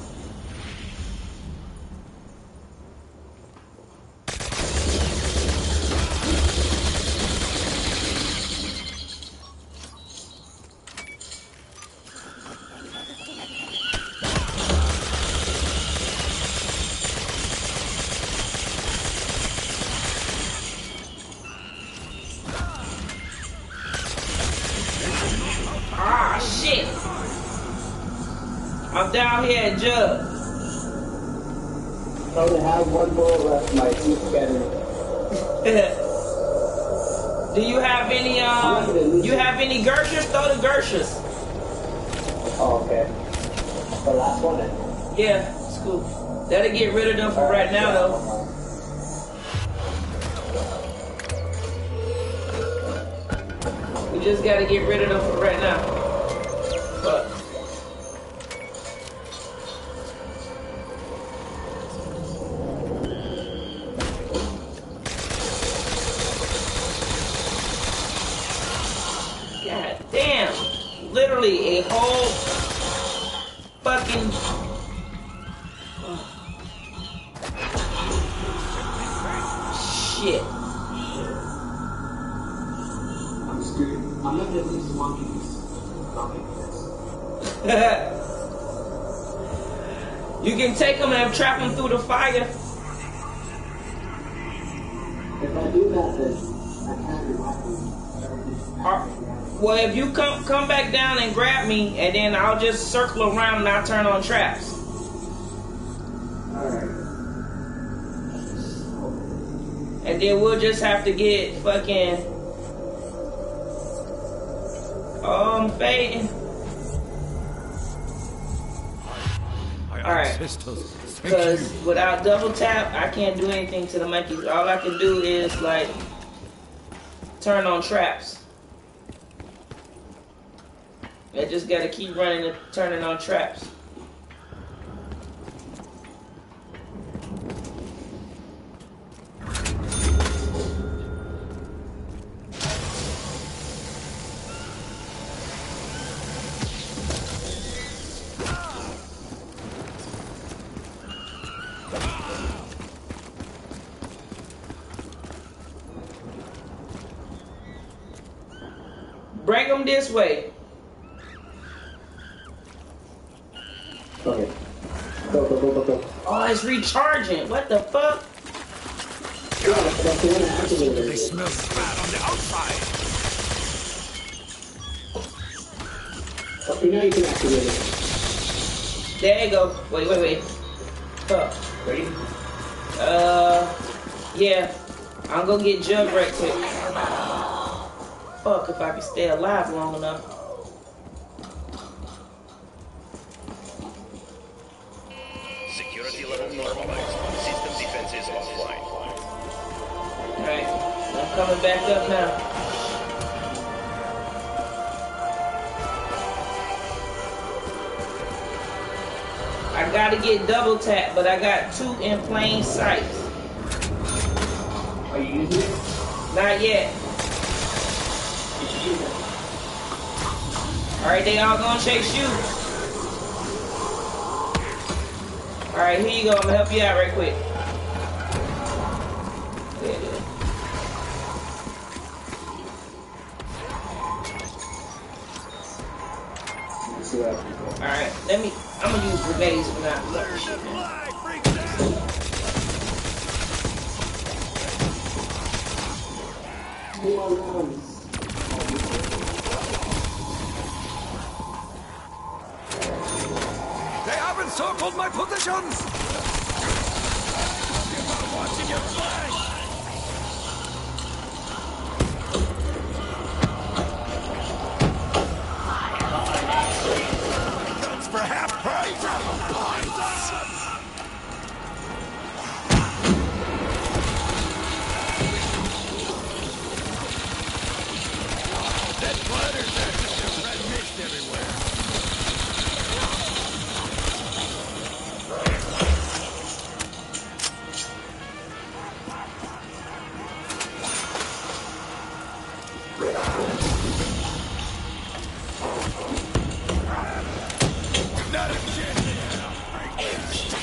A: Ah, shit! I'm down here at Jug.
C: I only have one bullet left, my teeth better.
A: Do you have any, um, you have any Gershers? Throw the Gershers.
C: Oh, okay. The last one then?
A: Yeah, it's cool. That'll get rid of them for right now, though. We just gotta get rid of them for right now. But God damn. Literally a whole fucking shit.
C: I'm screwed. I'm not getting these monkeys. Not making this.
A: You can take them and trap them through the fire.
C: If I do that, then I can't revive them.
A: Or- Well, if you come come back down and grab me, and then I'll just circle around and I'll turn on traps.
C: Alright.
A: And then we'll just have to get fucking um fading.
D: My
A: Alright.
D: ancestors, thank
A: Because
D: you.
A: without double tap, I can't do anything to the monkeys. All I can do is like turn on traps. I just gotta keep running and turning on traps. Bring them this way.
C: Okay. Go, go, go, go, go.
A: Oh, it's recharging. What the fuck?
C: Yeah, that's the one I activated.
D: They smell bad on the outside.
C: Okay, now you can activate it.
A: There you go. Wait, wait, wait. Fuck.
B: Ready?
A: Uh, yeah. I'm gonna get Jug right quick. Fuck, if I can stay alive long enough.
F: Security level normalized. System defenses offline.
A: Alright, I'm coming back up now. gotta get double tap, but I got two in plain sight.
C: Are you using it?
A: Not yet.
C: You should use it.
A: Alright, they all gonna chase you. Alright, here you go. I'm gonna help you out right quick. There it is.
C: Let's see what happens.
A: Alright, let me, I'm gonna use grenades for now.
D: Flag, break down. They have encircled my positions! I'm watching your flag! Guns for half price! That fighters are just a red mist everywhere. Not a chance in hell.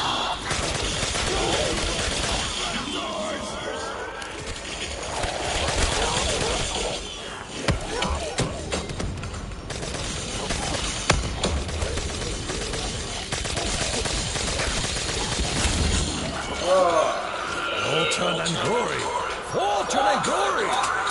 D: Fortune and glory! Fortune and glory!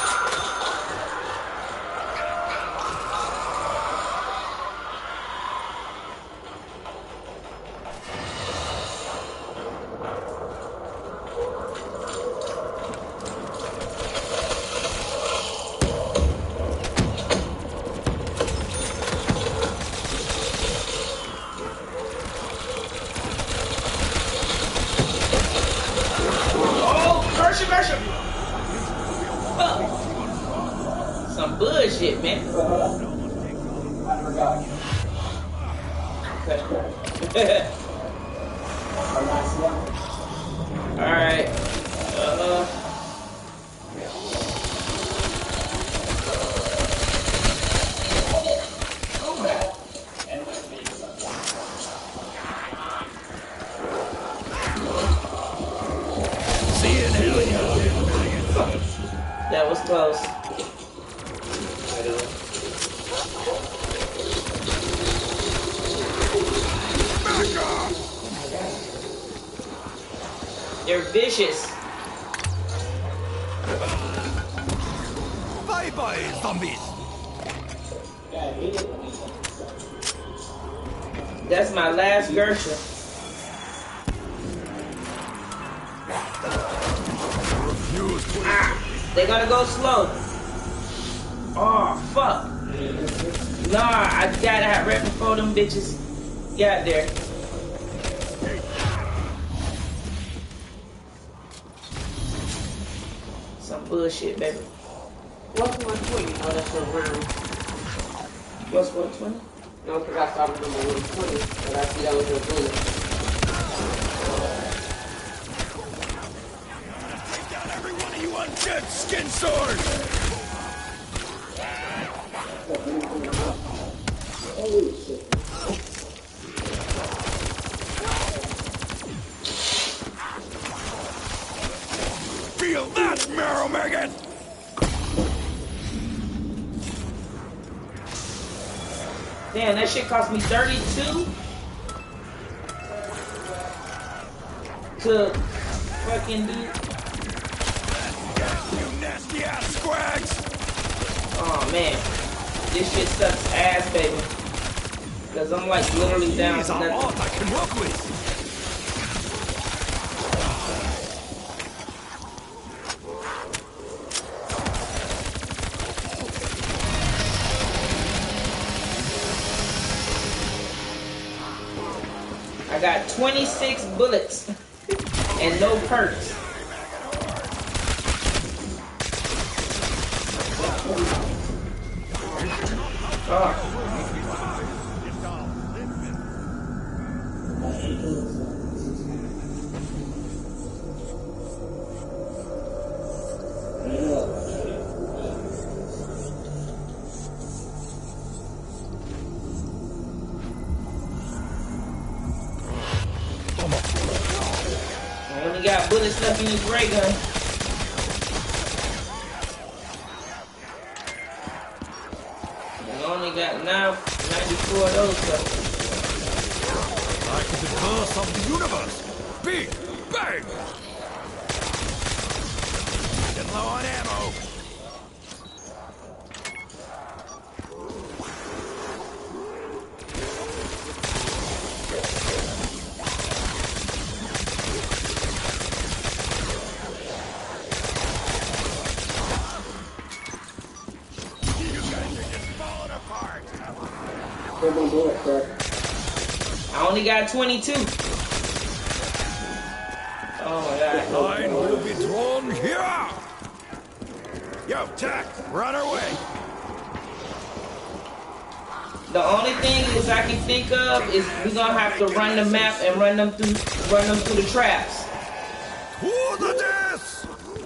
A: Mercy, mercy! Fuck! Some bullshit, man.
C: I forgot.
A: Okay.
C: Our last one.
A: Alright. Uh...
D: See you in hell, you
A: That was close.
D: back off!
A: They're vicious.
D: Bye-bye, zombies!
A: That's my last Gersha. Ah, they gotta go slow. Oh, fuck. Nah, I gotta have right before them bitches got there. Some bullshit, baby.
G: What's one twenty? Oh, that's your round.
A: What's one twenty?
G: No, because I saw the number one twenty, but I see that was your bullet.
D: Take down every one of you undead skin swords! Feel that, Marrow Maggot!
A: Damn, that shit cost me thirty-two to fucking do.
D: You nasty ass squags!
A: Oh man, this shit sucks ass, baby. Cause I'm like literally down
D: These
A: to
D: are
A: nothing.
D: all I can work with!
A: I got twenty-six bullets and no perks. Oh. I only got bullets left in this ray gun. I only got now ninety-four of those left.
D: Like the birth of the universe. Big bang! Getting low on ammo.
A: I only got twenty-two. Oh my god.
D: Line will be drawn here! Yo, Jack, we're on our way.
A: The only thing is I can think of is we're gonna have to run the map and run them through run them through the traps.
D: Who the death?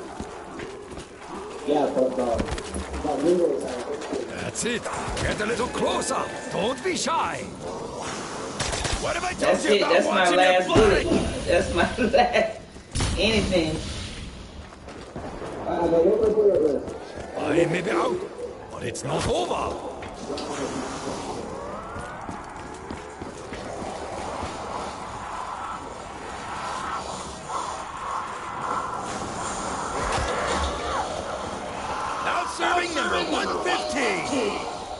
C: Yeah, but uh, but windows are.
D: That's it. Get a little closer. Don't be shy. What have I told
A: That's
D: you
A: it.
D: about
A: That's my
D: watching
A: last
D: your
A: bullet.
D: blood?
A: That's my last anything.
C: Uh, but what was bullet?
D: I may be out, but it's not over. Now serving number one fifteen.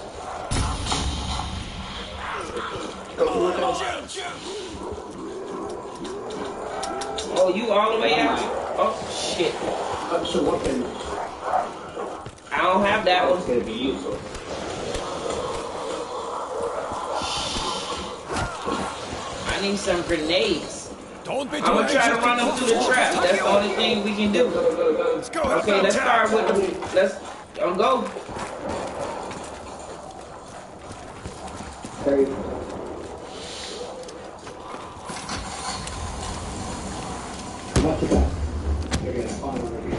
A: Oh, you all the way out? Oh shit.
C: So what can
A: I don't have that one.
C: gonna be useful?
A: I need some grenades.
D: Don't be too
A: I'm gonna try to
D: anxious
A: run them
D: close
A: through the
D: quarters.
A: trap. That's the only thing we can do.
D: Let's go. Help
A: Okay,
D: out,
A: let's
D: Jack.
A: start with the let's um, go.
C: Very. Not too bad. You're gonna find over here.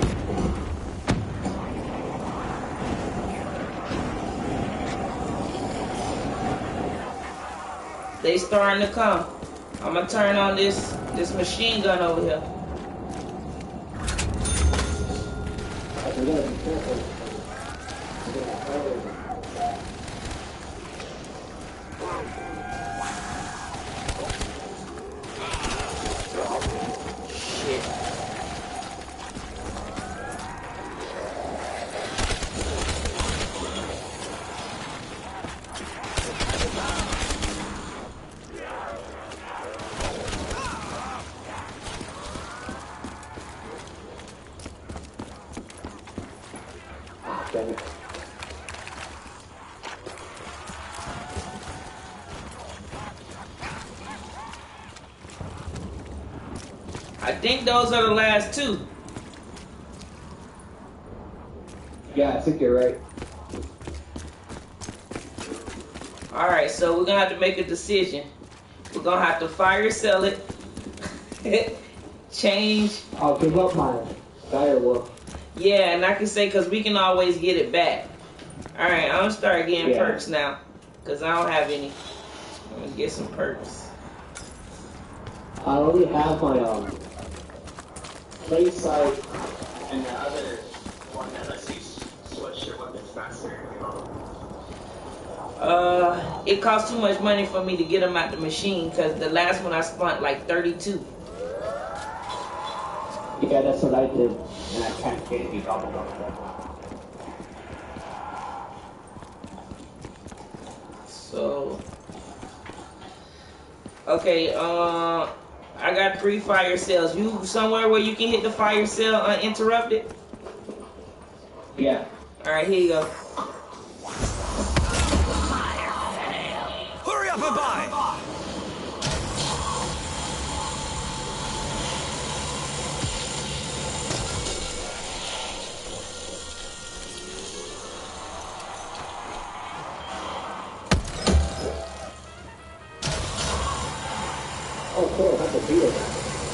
A: They starting to come. I'm gonna turn on this this machine gun over here.
C: But we gotta be careful. We're gonna hide.
A: Shit.
C: Damn it.
A: I think those are the last two.
C: Yeah, I think you're right.
A: All right, so we're gonna have to make a decision. We're gonna have to fire sell it, change.
C: I'll give up my dire wolf.
A: Yeah, and I can say because we can always get it back. All right, I'm gonna start getting
C: Yeah.
A: perks now because I don't have any. I'm gonna get some perks.
C: I only have my um play site and the other one that lets you switch your weapons faster.
A: Uh, it costs too much money for me to get them out the machine because the last one I spent like thirty-two.
C: Yeah, that's what I did, and I can't get any double up.
A: So, okay, uh, I got three fire cells. You somewhere where you can hit the fire cell uninterrupted?
C: Yeah.
A: All right, here you go.
D: Hurry up and buy.
C: Oh, cool. That's a beetle guy.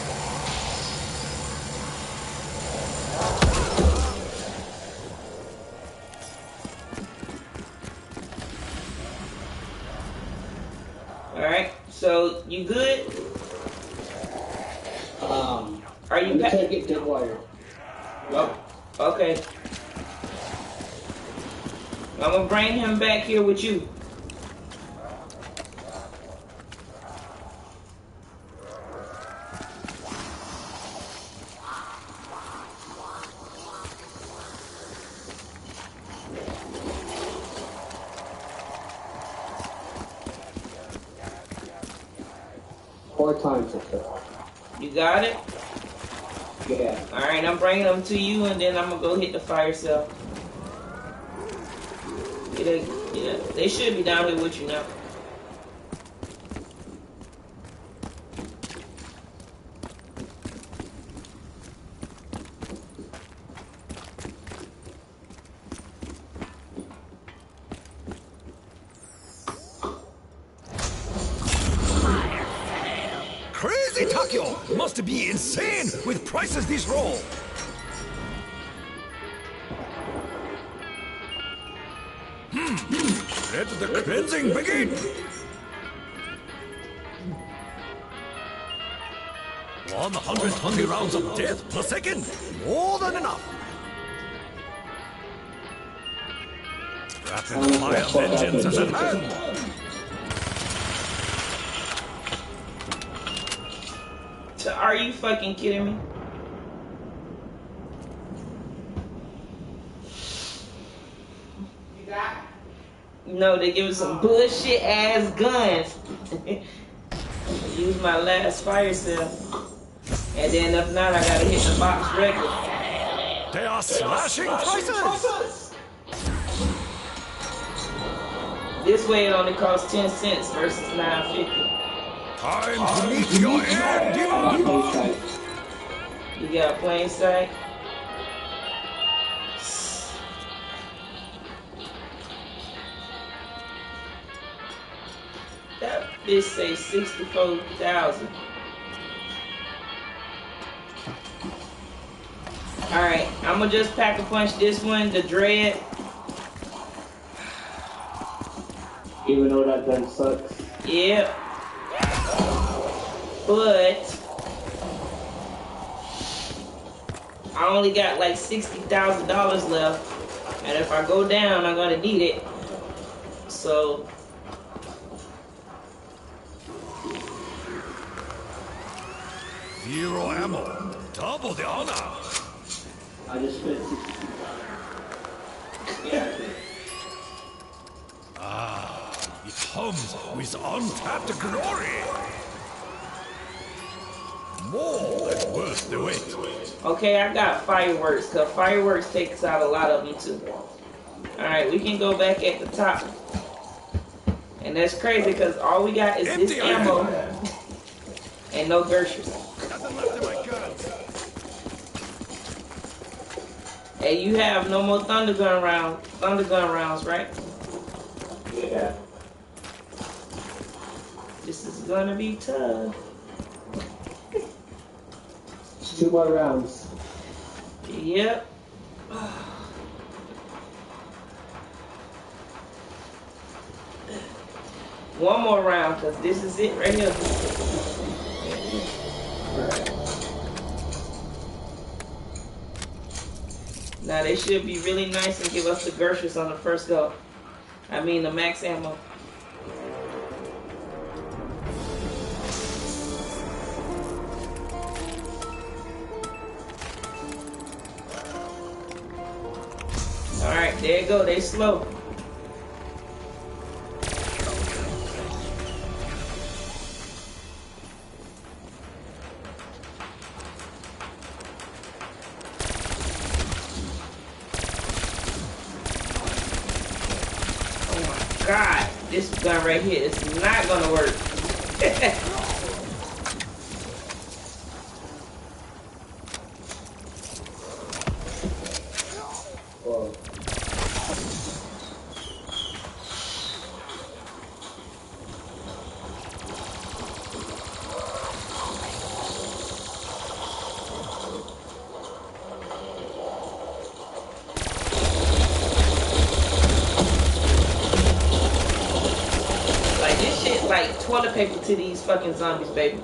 A: Alright, so you good?
C: Um,
A: Are you
C: let me
A: back?
C: try to get dead wire.
A: Oh, okay. I'm gonna bring him back here with you.
C: Four times or so.
A: You got it?
C: Yeah.
A: Alright, I'm bringing them to you and then I'm gonna go hit the fire cell. Get a, yeah, they should be down here with you now.
D: Crazy Takio must be insane with prices this roll. Hmm. Let the cleansing begin. one hundred twenty rounds of death per second. More than enough. Rapid fire vengeance is at hand.
A: So are you fucking kidding me?
G: You got
A: No, they give us some bullshit ass guns. Use my last fire cell. And then if not, I gotta hit the box regular.
D: They are slashing prices.
A: This way it only costs ten cents versus nine fifty.
D: Time to meet your end,
C: Uh,
D: demon.
C: plain sight.
A: You got plain sight. That bitch say sixty-four thousand. Alright, I'm gonna just pack a punch this one, the dread.
C: Even though that gun sucks.
A: Yep. But I only got like sixty thousand dollars left. And if I go down, I'm gonna need it. So
D: Zero ammo. Double the honor.
C: I just spent sixty. Yeah.
D: Ah, it hums with untapped glory. More than worth the wait.
A: okay, I got fireworks, cause fireworks takes out a lot of them too. Alright, we can go back at the top. And that's crazy cause all we got is this
D: Empty
A: ammo
D: ammo.
A: and no Gershers.
D: Nothing left in my guns.
A: Hey, you have no more thunder gun round thunder gun rounds, right?
C: Yeah.
A: This is gonna be tough.
C: Two more rounds.
A: Yep. One more round, cause this is it right here. Now they should be really nice and give us the Gershers on the first go. I mean the max ammo. Alright, there you go, they slow. God, this gun right here is not gonna work.
C: Whoa.
A: toilet paper to these fucking zombies, baby.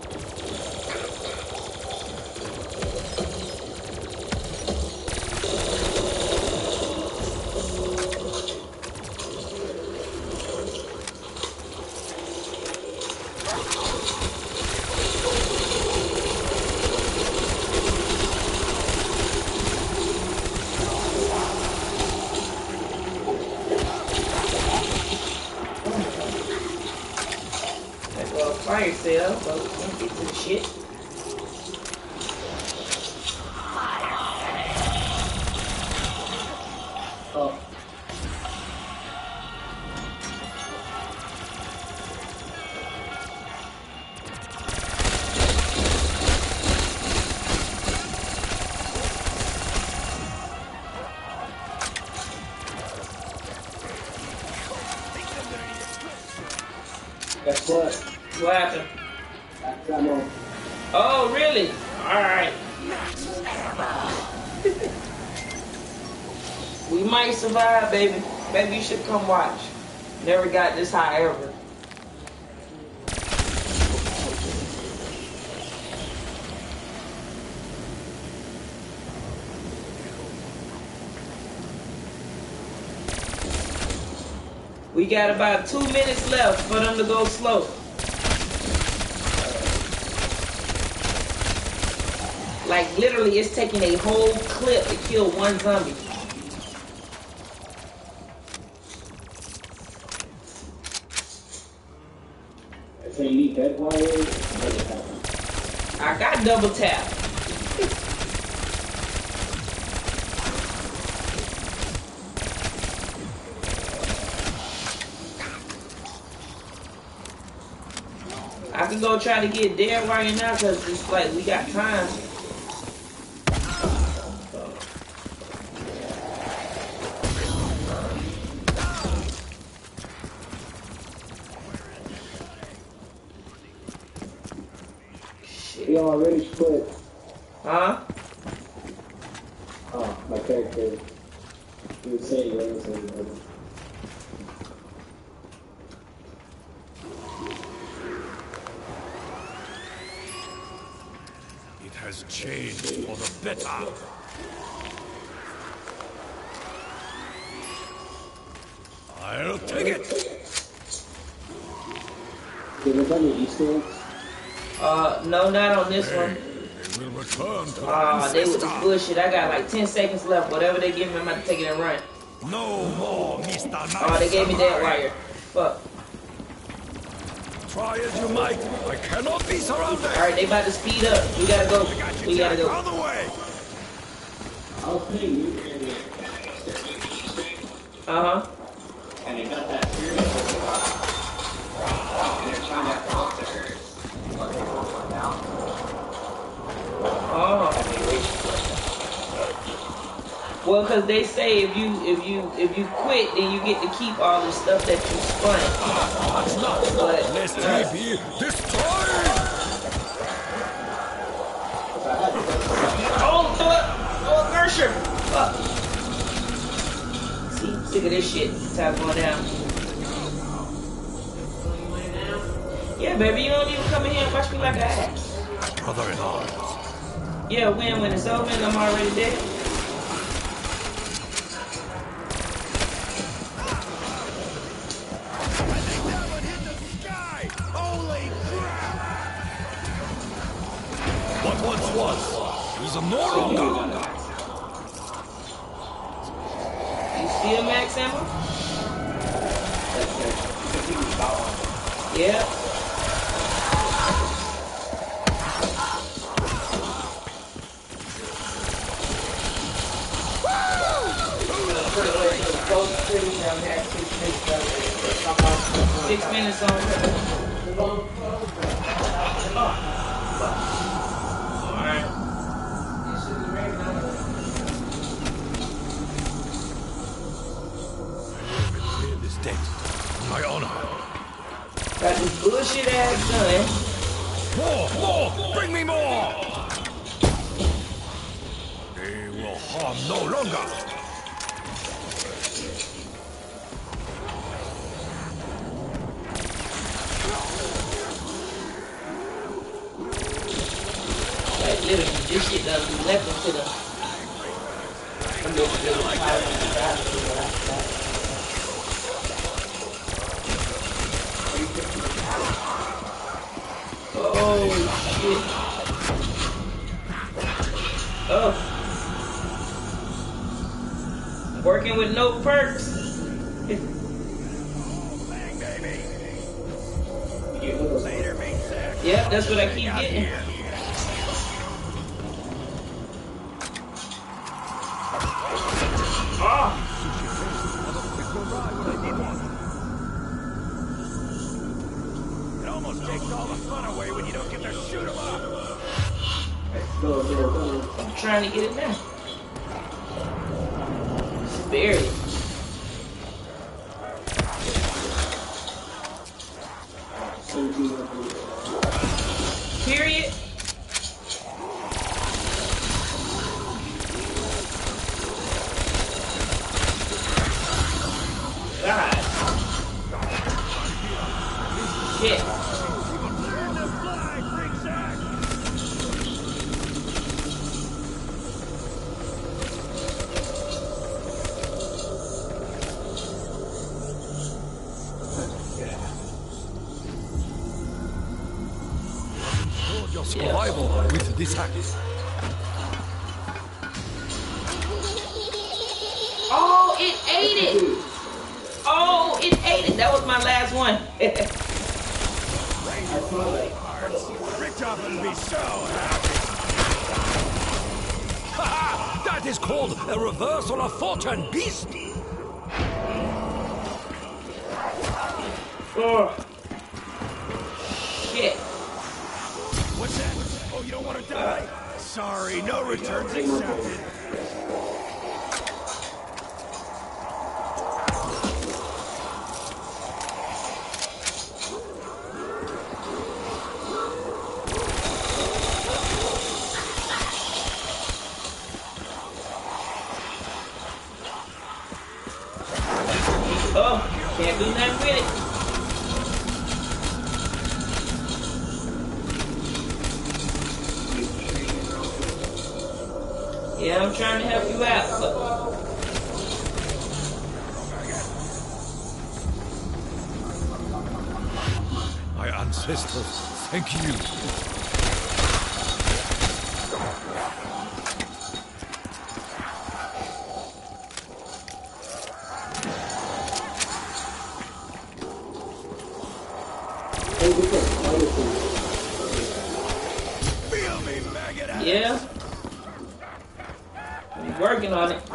A: Fire sale, so we can get to the shit.
C: Oh. Guess what?
A: What happened?
C: That's ammo.
A: Oh, really? Alright. We might survive, baby. Maybe you should come watch. Never got this high ever. We got about two minutes left for them to go slow. Like, literally, it's taking a whole clip to kill one zombie.
C: So you need dead wires?
A: I got double tap. I can go try to get dead wire now because it's like we got time.
C: We already split.
A: Huh?
C: Oh, my character. He was saying you were saying
D: It has changed for the better. I'll take it.
C: Did there any Easter eggs?
A: Uh, no, not on this
D: Hey,
A: one.
D: they will return to
A: Ah, they was
D: ancestor.
A: bullshit. I got like ten seconds left. Whatever they give me, I'm about to take it and run.
D: No more, Mister Nice.
A: Oh, they gave me that wire. Fuck.
D: Try as you might, I cannot be surrounded.
A: Alright, they about to speed up. We gotta go.
D: I got you,
A: We gotta
D: Jack.
A: go.
D: On the way.
C: I'll pay you.
A: Uh huh.
C: And you got that period. And they're trying to help their down.
A: Oh. Well, cause they say if you if you if you quit, then you get to keep all the stuff that you spun.
D: That's not.
A: But
D: Lest
A: uh,
D: he be destroyed.
A: oh, fuck! Oh, Gersher! Fuck! See, sick of this shit. Time going down. Yeah, baby, you don't even come in here and watch me like an ass.
D: Brother in arms.
A: Yeah, when when it's over and I'm already dead.
D: What once was is a no longer.
A: You still max ammo? Yeah. Six minutes on. Alright.
D: Bill is dead. My honor.
A: Got this bullshit ass gun.
D: More, more, bring me more. They will harm no longer.
A: Like literally, this shit done do nothing to them. I'm just really tired of the guy to do what I got. Oh shit. Oh. Working with no perks. Yep, that's what I keep getting. Ah!
D: It almost takes all the fun away when you don't get to shoot them up.
A: I'm trying to get it now. Barely. Period. God. Shit.
D: Your survival with this axe.
A: Oh, it ate it. Oh, it ate it. That was my last one.
D: Rich up and be so happy. Ha! That is called a reversal of fortune, beast.
A: Oh. Shit.
D: What's that? Oh, you don't want to die? Sorry, no returns accepted.
A: Oh, can't do nothing with it. Yeah, I'm trying to help you out, but
D: My ancestors, thank you. Feel me, maggot.
A: yeah. I'm working on it.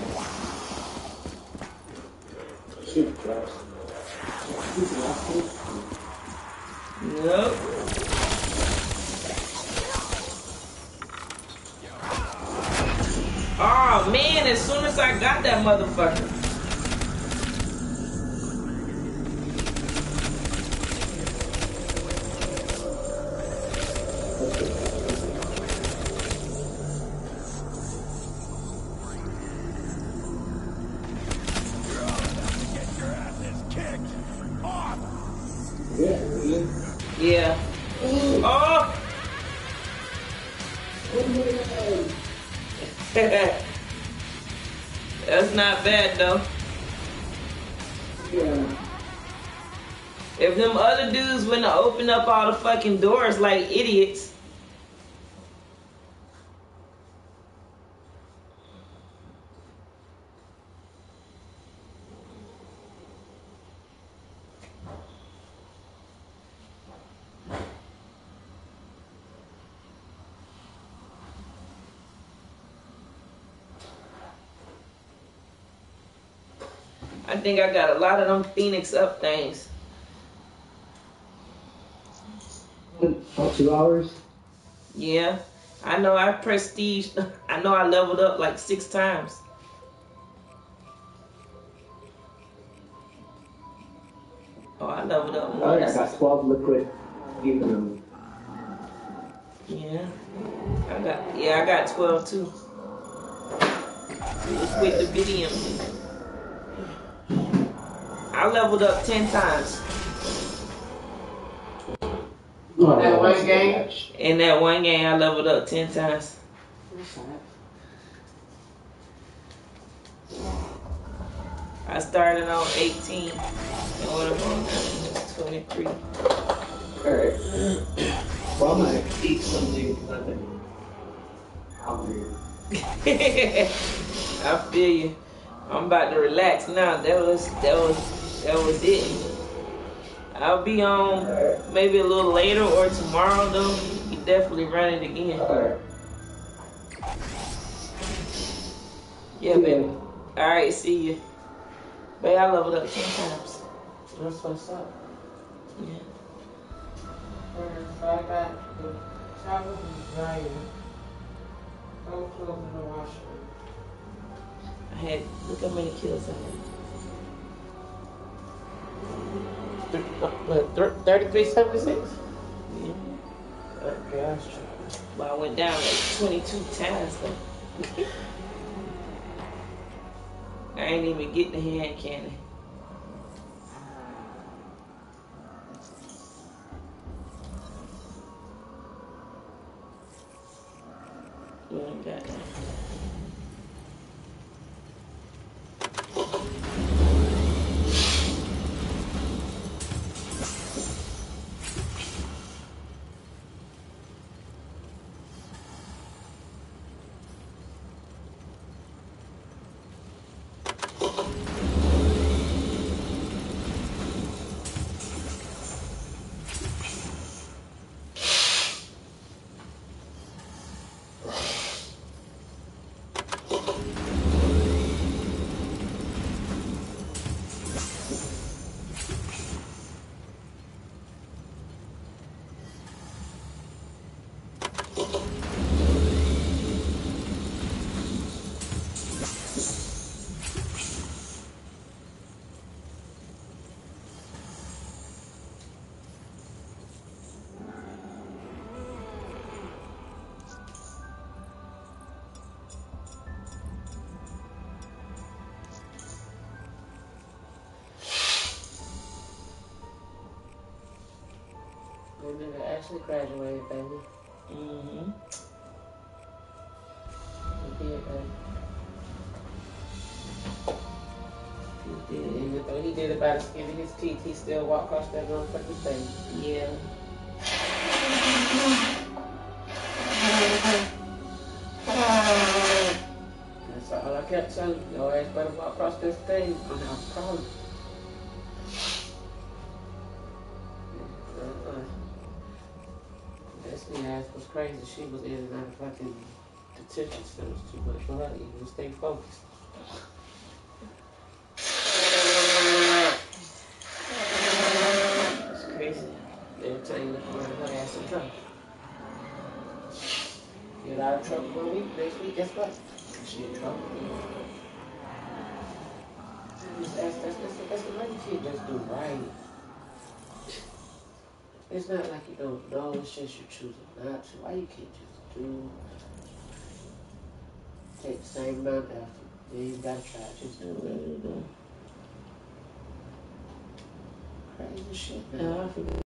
A: Nope. Oh man, as soon as I got that motherfucker. Yeah. Oh! That's not bad though.
C: Yeah.
A: If them other dudes wouldn't have opened up all the fucking doors like idiots. I think I got a lot of them Phoenix Up things.
C: About two hours?
A: Yeah. I know I prestige. I know I leveled up like six times. Oh, I leveled up more.
C: Oh, yeah, I got twelve liquid Ethanum.
A: Yeah. I got, yeah, I got twelve too. It's with the video. I leveled up ten times.
C: Oh, Tomorrow.
G: That one
C: that's a good
G: game?
C: match.
A: In that one game, I leveled up ten times. I started on eighteen and went up on twenty-three.
C: Alright. Well, I'm gonna eat something because I've been hungry.
A: I feel you. I'm about to relax now. That was that was that was it. I'll be on maybe a little later or tomorrow though. You definitely run it again.
C: Alright.
A: Yeah, baby. Alright, see you. Babe, I leveled up ten times.
G: That's what's up.
A: Yeah.
G: So I got the towels and dryer. Those clothes in the washer.
A: I had look how many kills I
G: What, thirty-three seventy-six?
A: had. Yeah.
G: Okay, I was trying.
A: But I went down like twenty-two times though. I ain't even get the hand cannon. You ain't got that.
G: That nigga actually graduated, baby.
A: Mm-hmm.
G: He did, baby.
A: He did.
G: Even though he did it by the skin of his teeth, he still walked across that motherfucking stage.
A: Yeah.
G: That's all I kept telling you. Your ass better walk across this stage. I'm gonna have a problem. Uh-uh. Destiny ass was crazy. She was in and out of fucking detention centers too much for her to even stay focused.
A: It's crazy.
G: Every time you look around her ass in trouble. Get out of trouble one week, next week, guess what? She in trouble. That's, that's, that's, that's the money you can't just do right. It's not like you don't know, it's just you choosing not to. Why you can't just do, take the same amount of effort. You ain't gotta try, just do it. Crazy shit, man.
A: Yeah, I forget.